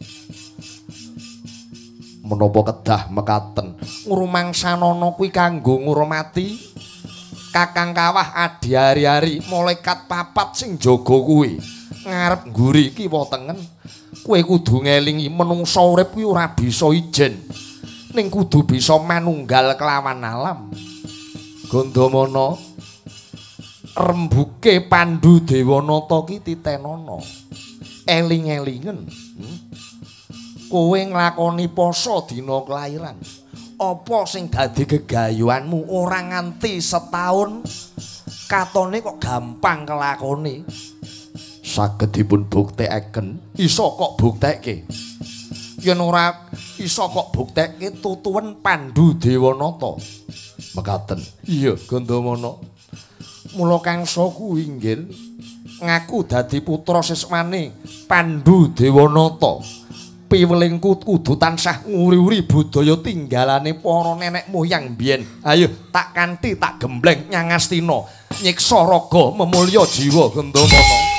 Speaker 2: Menapa kedah mekaten. Ngrumangsanono kuwi kanggo ngurmati Kakang Kawah Adi Ari-ari, malaikat papat sing jaga kuwi. Ngarep ngguri kiwa tengen. Kowe kudu ngelingi menungsa urip kuwi ora bisa ijen. Ning kudu bisa manunggal kelawan alam. Gandamana rembuke Pandhu Dewanata ki titenana. Eling-elingen. Hmm? Kowe nglakoni poso dina kelairan. Apa sing dadi gegayuhanmu ora nganti setahun katone kok gampang kelakone. Saged dipun buktekaken, iso kok buktekke. Yen ora iso kok buktekke tutuwen Pandhu Dewanata. Mekaten. Iya, Gandamana. Mula kangsa kuwi inggil ngaku dadi putra siswane Pandhu Dewanata. Piwelingku kudu tansah nguri-uri budaya tinggalane para nenek moyang biyen. Ayo tak kanthi tak gembleng nyangastina nyiksa raga memulya jiwa Gandamana.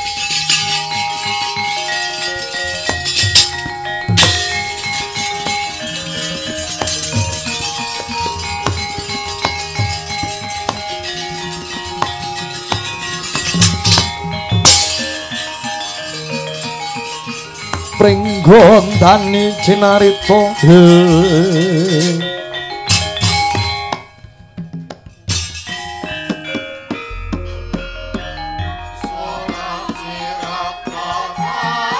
Speaker 2: Pringgondani cinarita
Speaker 1: Sorak sirap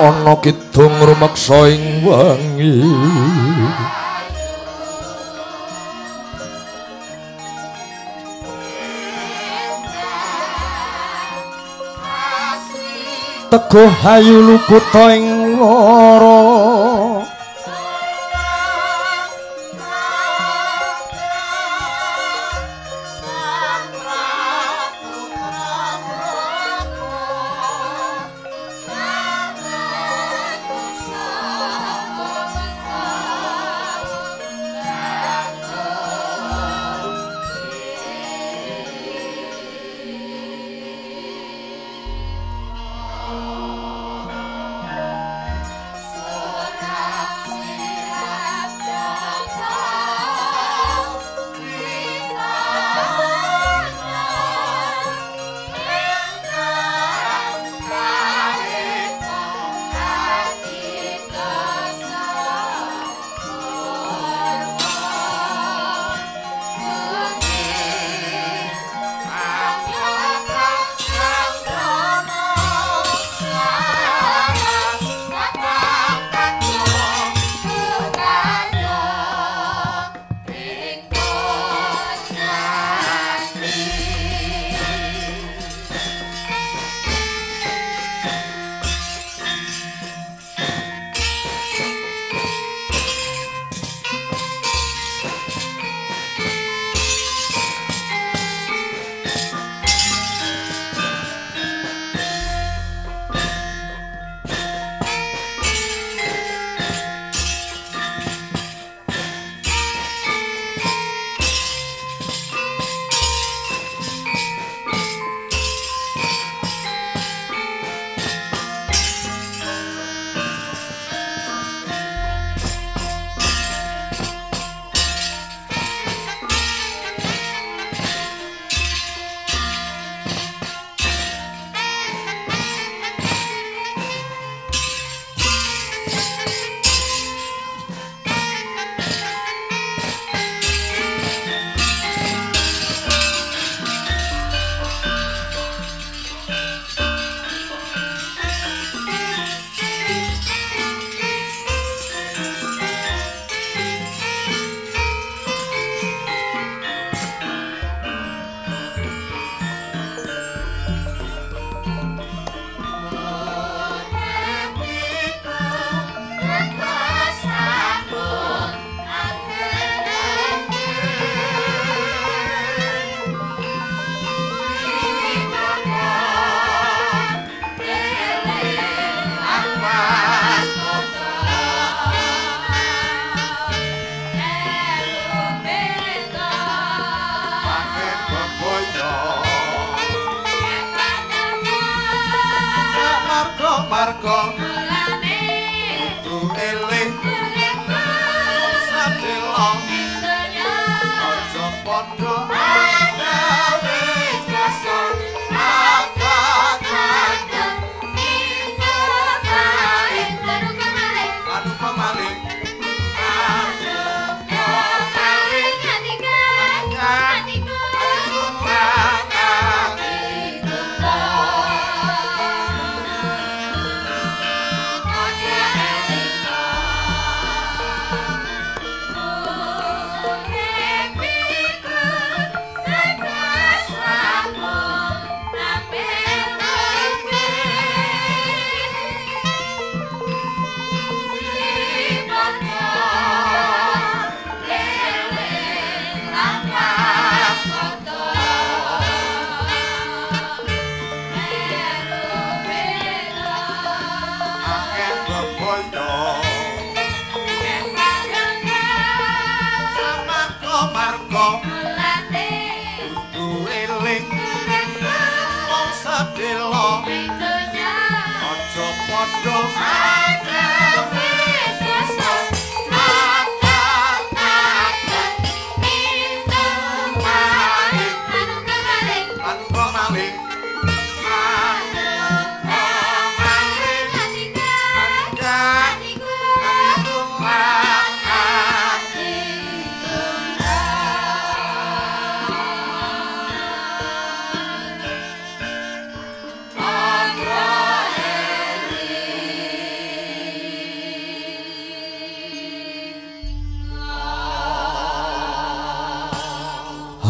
Speaker 2: ana kidung rumeksa ing wengi teguh ayu luput ing lara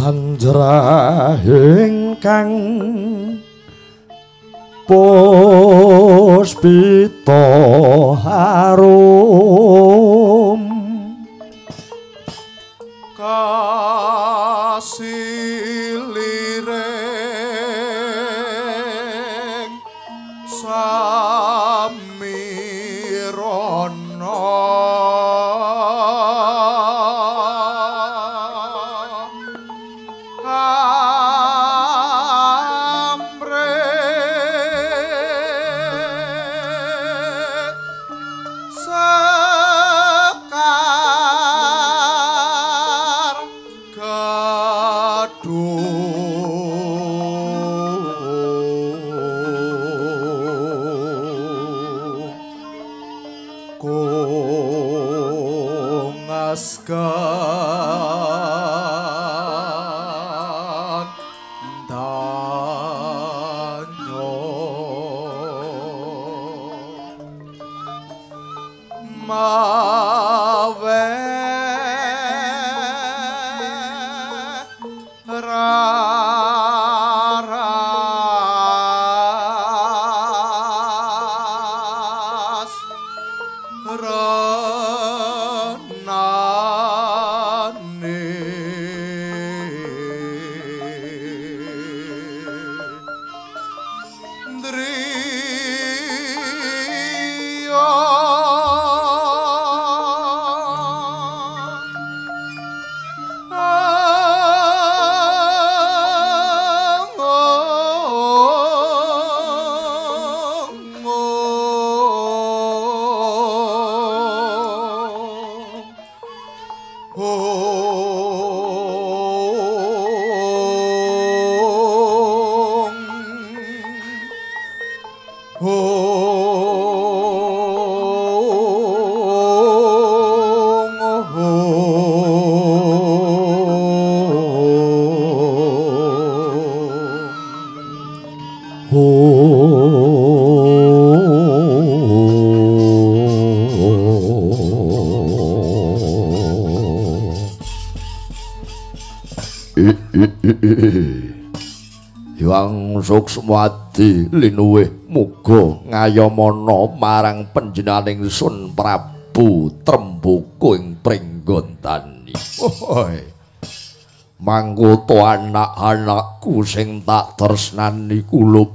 Speaker 2: Andra ingkang puspita harum
Speaker 1: kasilireng samirana
Speaker 2: Hyang Suksmadi linuwih muga ngayomana marang panjenenganing Sun Prabu Trembuku ing Pringgondani. Oi. Mangkoto anak-anakku sing tak tresnani kulup.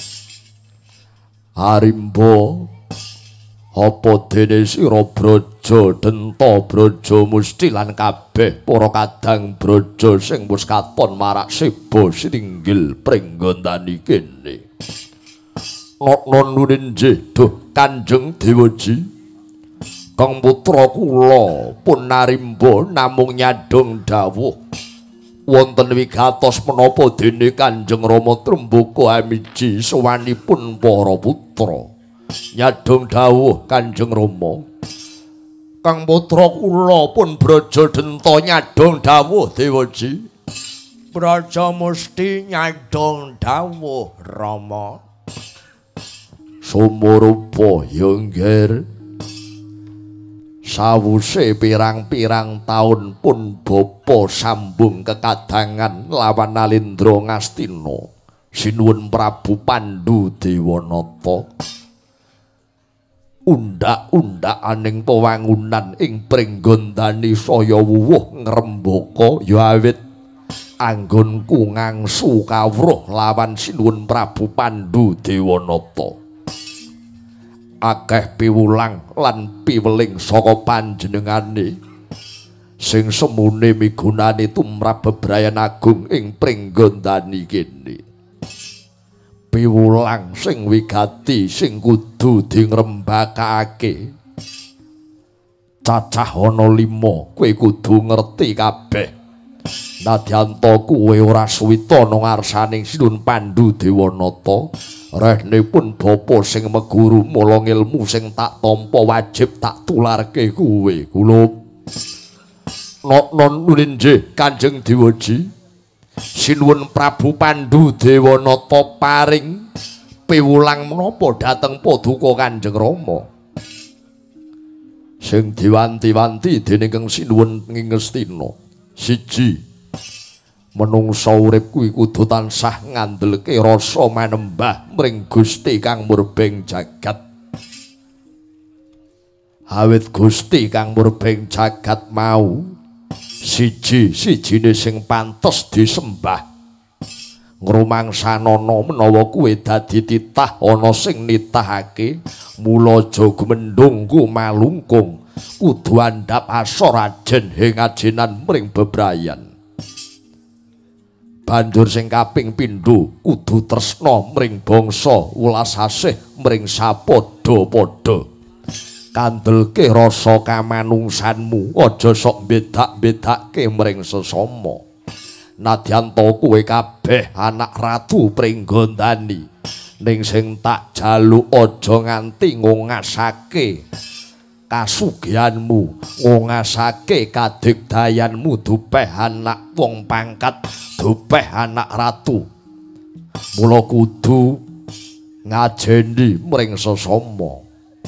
Speaker 2: Harimba apa dene sira Braja Denta Braja Musti lan kabeh para kadang braja sing wis katon marak seba singgil Pringgondani kene. Nana nurin duh Kanjeng Dewaji Kang putra kula pun narimba namung nyadong dawuh wonten wigatos menapa dene Kanjeng Rama Trembuku amiji sowanipun para putra. Nyadong dawuh Kanjeng Rama Kang putra kula pun Braja Denta nyadong dawuh Dewaji.
Speaker 3: Braja Musti nyadong dawuh Rama.
Speaker 2: Sumurupa yengger sawuse pirang-pirang taun pun bapa sambung kekadangan lawan Nalendra Ngastina sinuwun Prabu Pandhu Dewanata. Undak-undakaning pewangunan ing Pringgondani saya wuwuh ngrembaka ya awit anggonku ngangsu kawruh lawan sinuwun Prabu Pandhu Dewanata. Akeh piwulang lan piweling saka panjenengane sing semune migunani tumrap bebrayan agung ing Pringgondani kene. Piwulang sing wigati sing kudu dingrembakake cacah ana lima, kowe kudu ngerti kabeh. Nadyanta kowe ora suwita ana ngarsaning Sinuwun Pandhu Dewanata, rehne pun bapa sing meguru mula ilmu sing tak tampa wajib tak tularke kowe. Kula non nurin nggih Kanjeng Dewaji. Sinuwun Prabu Pandhu Dewanata paring piwulang menapa dhateng Paduka Kanjeng Rama sing diwanti-wanti dening Sinuwun Ngastina. Siji, Menungsa urip kuwi kudu tansah ngandelke rasa manembah mring Gusti kang murbeng jagat. Awit Gusti kang murbeng jagat mau siji-sijine sing pantes disembah. Ngrumangsanono menawa kuwi dadi titah ana sing nitahake, mula aja gumendhung ku malungkung, kudu andhap asa rajen ing ajenan mring bebrayan. Banjur sing kaping pindho kudu tresna mring bangsa, welas asih mring sapadha-padha. Kandelke rasa kamanungsanmu, aja sok bedak-bedake mring sesama. Nadyan to kowe kabeh anak ratu Pringgondani, ning sing tak jaluk aja nganti ngongasake kasugihanmu, ngongasake kadigdayanmu dupeh anak wong pangkat, dupeh anak ratu. Mula kudu ngajeni mring sesama.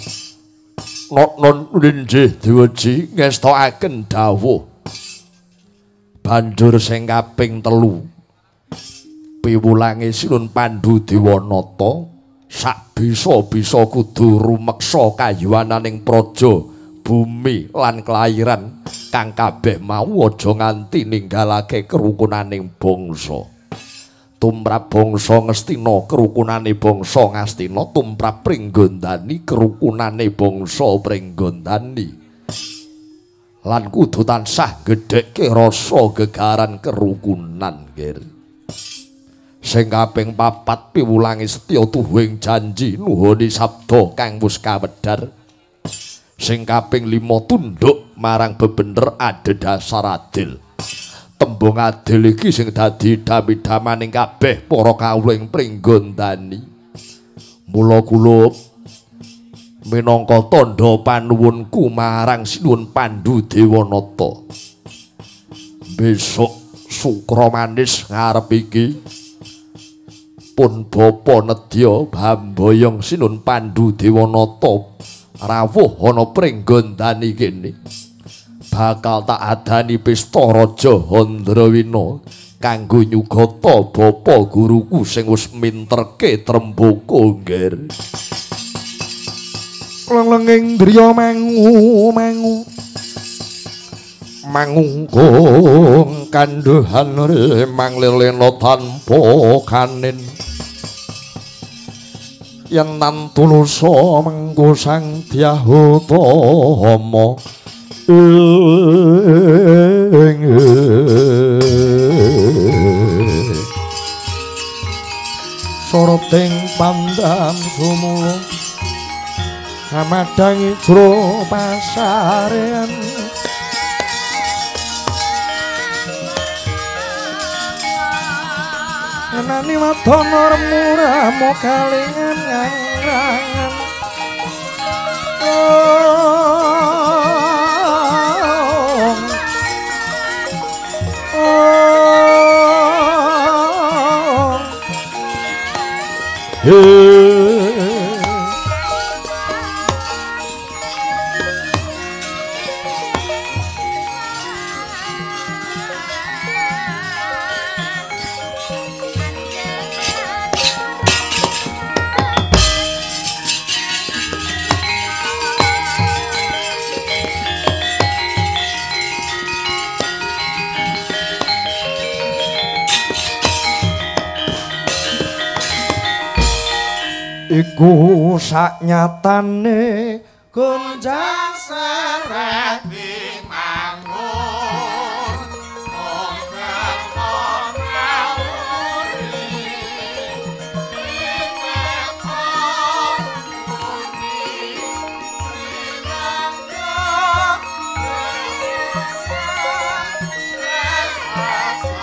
Speaker 2: Non linjih diweji ngestokaken dawuh. Banjur sing kaping telu piwulange Sinun Pandhu Dewanata sak bisa-bisa kudu rumeksa kayuwananing praja, bumi lan kelairan kang kabeh mau aja nganti ninggalake kerukunaning bangsa. Tumrap bangsa Ngastina kerukunane bangsa Ngastina, tumrap Pringgondani kerukunane bangsa Pringgondani. Lan kudu tansah gedhekke rasa gegaran kerukunan, nggih. Sing kaping papat piwulangi setya tuwuhing janji nuhuni sabda kang wis kawedhar. Sing kaping lima tunduk marang bebener adhedhasar adil. Tembung adil iki sing dadi dami-damaning kabeh para kawula ing Pringgondani. Mula kula minangka tandha panuwunku marang Sinuwun Pandhu Dewanata, besok Sukra Manis ngarep iki pun bapa nedya Bamboyong Sinuwun Pandhu Dewanata rawuh ana Pringgondani kene. Bakal tak adani pesta Raja Handrawina kanggo nyugata bapa guruku sing wis minterke Trembaka, nggih.
Speaker 3: Lengeng driya mangu mangu mangungkung kandhuhan remang lelena tanpa kanin. Yen tan tulusa mengko Sang Dyahutama ing soroting pandam sumula amadangi jro pasarean anani wadana remuramu kalingan ngangrangan oh, oh, hey. Iku saknyatane gonjang
Speaker 1: serati manggon wong kang ngawuri iwekon muni rinangga rasa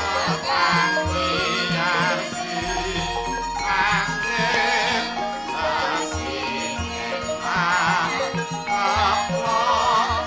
Speaker 1: pangiarsi angin sasi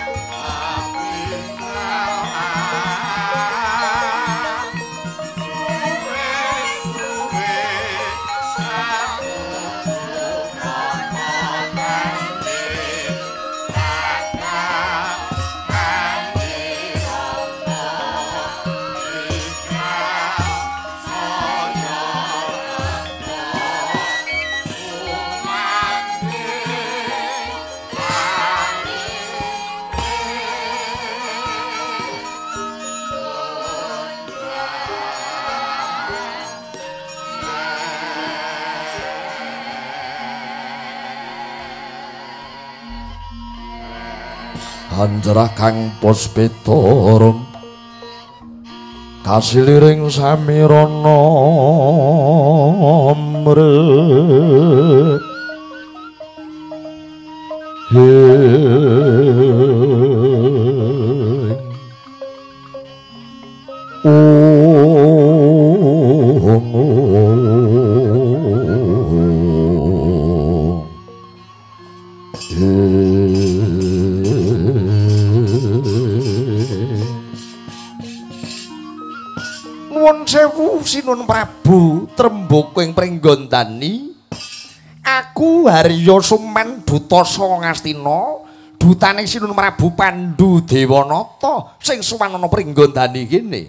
Speaker 2: Anjrah kang puspitorum kasiliring samirana mre
Speaker 3: Nuwun sewu Sinun Prabu Tremboko ing Pringgondani. Aku Harya Suman Dutasa Ngastina, dutane Sinun Prabu Pandhu Dewanata sing suwan ana Pringgondani kene.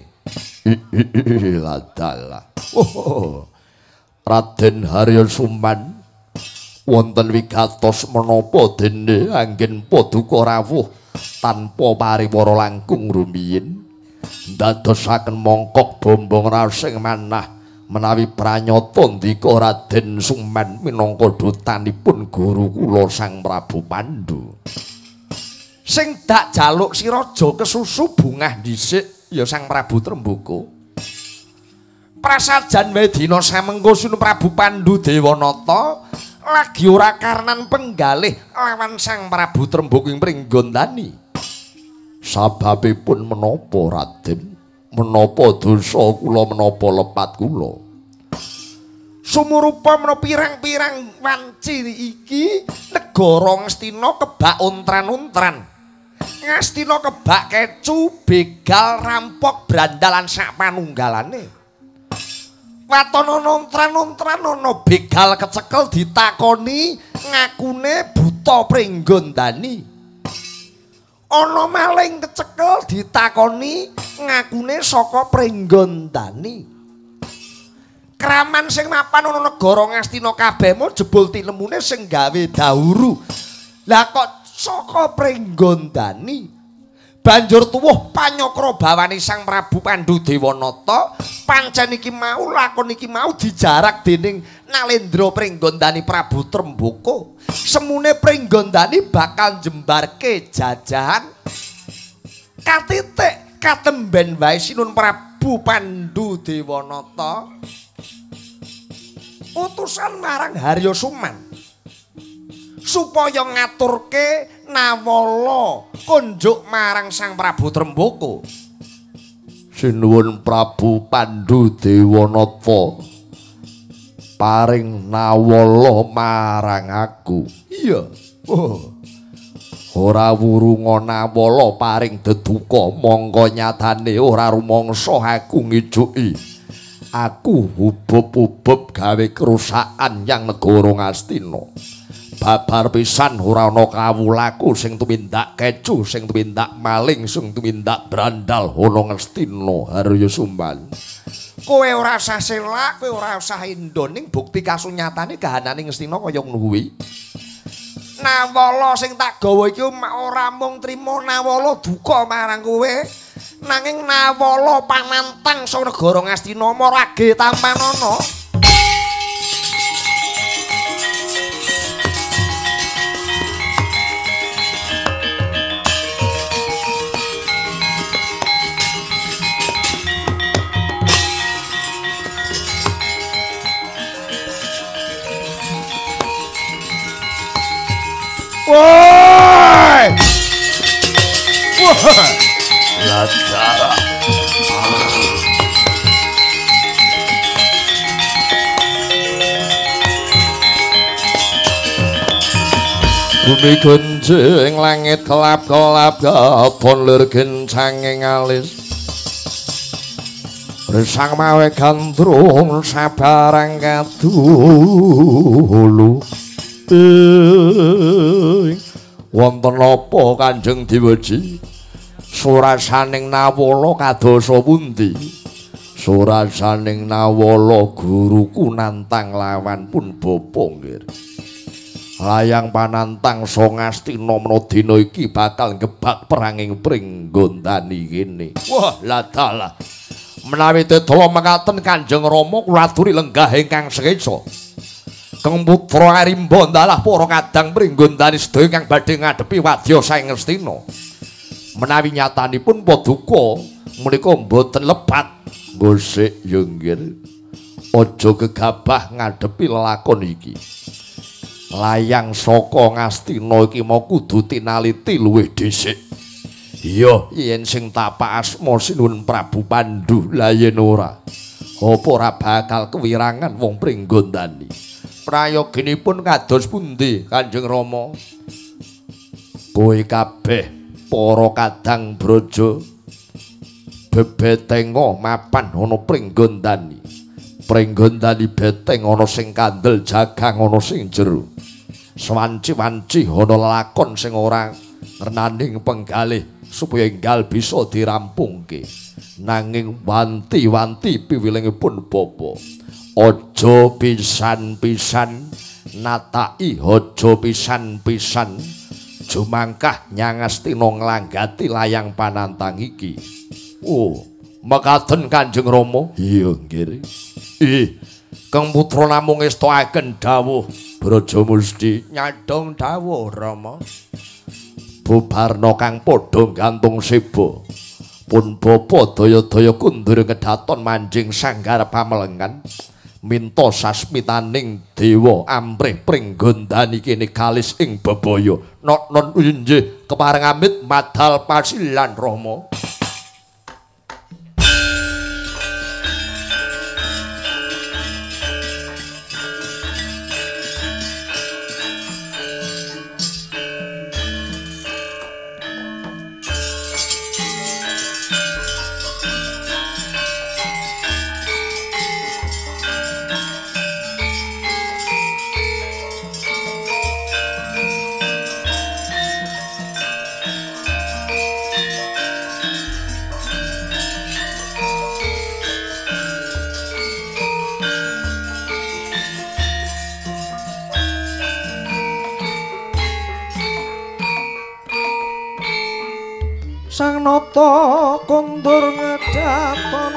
Speaker 2: Ladalah. Oh, Raden Harya Suman wonten wigatos menapa dene anggen paduka rawuh tanpa pariwara langkung rumiyin ndadosaken mongkok bombong rasing manah menawi pranyata ndika Raden Suman minangka dutanipun guru kula Sang Prabu Pandhu.
Speaker 3: Sing dak jaluk si raja kesusu bungah dhisik ya Sang Prabu Tremboko. Prasajan wae dina samengko Sinun Prabu Pandhu Dewanata lagi ora karenan penggalih lawan Sang Prabu Tremboko ing Pringgondani.
Speaker 2: Sababipun menapa Raden? Menapa dosa kula menapa lepat kula?
Speaker 3: Sumurupa menapa pirang-pirang wanci iki negara Ngastina kebak untran-untran. Ngastina kebak kecu, begal, rampok, brandalan sak panunggalane. Watana untran-untran ana begal kecekel ditakoni ngakune buta Pringgondani. Ana maling kecekel ditakoni ngakune saka Pringgondani. Kraman sing mapan ana negara Ngastina kabeh mo jebul tinemune sing gawe dahuru. Lah kok saka Pringgondani. Banjur tuwuh panyokra bawane Sang Prabu Pandhu Dewanata, pancen iki mau lakon iki mau dijarak dening Nalendra Pringgondani Prabu Tremboko. Semune Pringgondani bakal jembarke jajahan katitik katemben wae Sinun Prabu Pandhu Dewanata utusan marang Harya Suman supaya ngaturke nawala kunjuk marang Sang Prabu Tremboko.
Speaker 2: Sinuwun Prabu Pandhu Dewanata paring nawala marang aku.
Speaker 3: Iya.
Speaker 2: Oh. Ora wurunga nawala paring deduka mongko nyatane ora rumangsa aku ngijuki. Aku hubub-hubub gawe kerusakan yang negara Ngastina. Babar pisan ora ana kawulaku sing tumindak kecu, sing tumindak maling, sing tumindak brandal ana Ngastina, Harya Suman.
Speaker 3: Kowe ora usah selak, kowe ora usah indoning bukti kasunyatane kahanane Ngastina kaya ngono kuwi. Nawala sing tak gawa iki ora mung trima nawala duka marang kowe, nanging nawala panantang saka negara Ngastina marage tampanana. Woi! Woi!
Speaker 2: Ladara. Bumi gonjeng langit kelap-kelap katon lir gencanging alis. Resang mawe gandrung sabarang kadulu. Wonten apa Kanjeng Diwaji? Surasaning nawala kadosa pundi? Surasaning nawala guruku nantang lawan pun bapa nggih. Layang panantang Ngastina menawa dina iki bakal ngebak peranging Pringgondani kene. Wah, ladalah. Menawi tetala mekaten Kanjeng Rama kula aturi lenggah ingkang sekesa. Kang putra Arimba ndalah para kadang Pringgondani sedaya kang badhe ngadepi wadya saeng Ngastina. Menawi nyatanipun Paduka menika mboten lebat. Gosik ya nggih. Aja gegabah ngadepi lelakon iki. Layang saka Ngastina iki mau kudu tinaliti luwih dhisik. Iya, yen sing tapak asma Sinuwun Prabu Pandhu, la yen ora apa ora bakal kewirangan wong Pringgondani. Prayoginipun kados pundi, Kanjeng Rama? Kowe kabeh para kadang braja bebetenga mapan ana Pringgondani. Pringgondani beteng ana sing kandel, jagang ana sing jero. Sewanci-wanci ana lakon sing ora renaning penggalih supaya enggal bisa dirampungke. Nanging wanti-wanti piwilingipun Bapa, aja pisan-pisan nataki, aja pisan-pisan jumangkah Nyang Astina nglanggati layang panantang iki. Oh, mekaten Kanjeng Rama. Iya nggih. Ih, Kang Putra namung ngestoaken dawuh Brajamusti. Nyadong dawuh Rama. Bubarna kang padha gantung seba. Pun bapa daya-daya kundur ngedaton manjing sanggar pamelengan. Minta sasmitaning dewa amprih Pringgondani kene kalis ing bebaya. Nok-non nggih kepareng amit madal pasilan Rama.
Speaker 3: Sang nata kundur ngedaton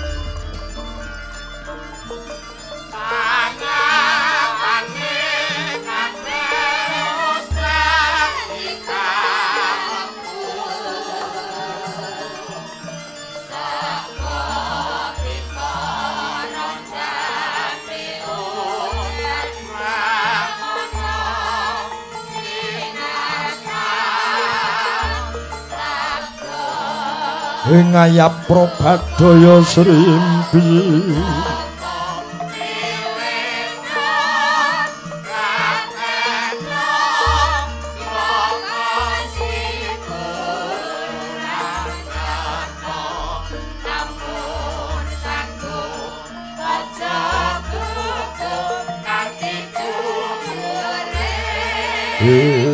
Speaker 3: ing ayap Probadaya Srimpi. Yeah.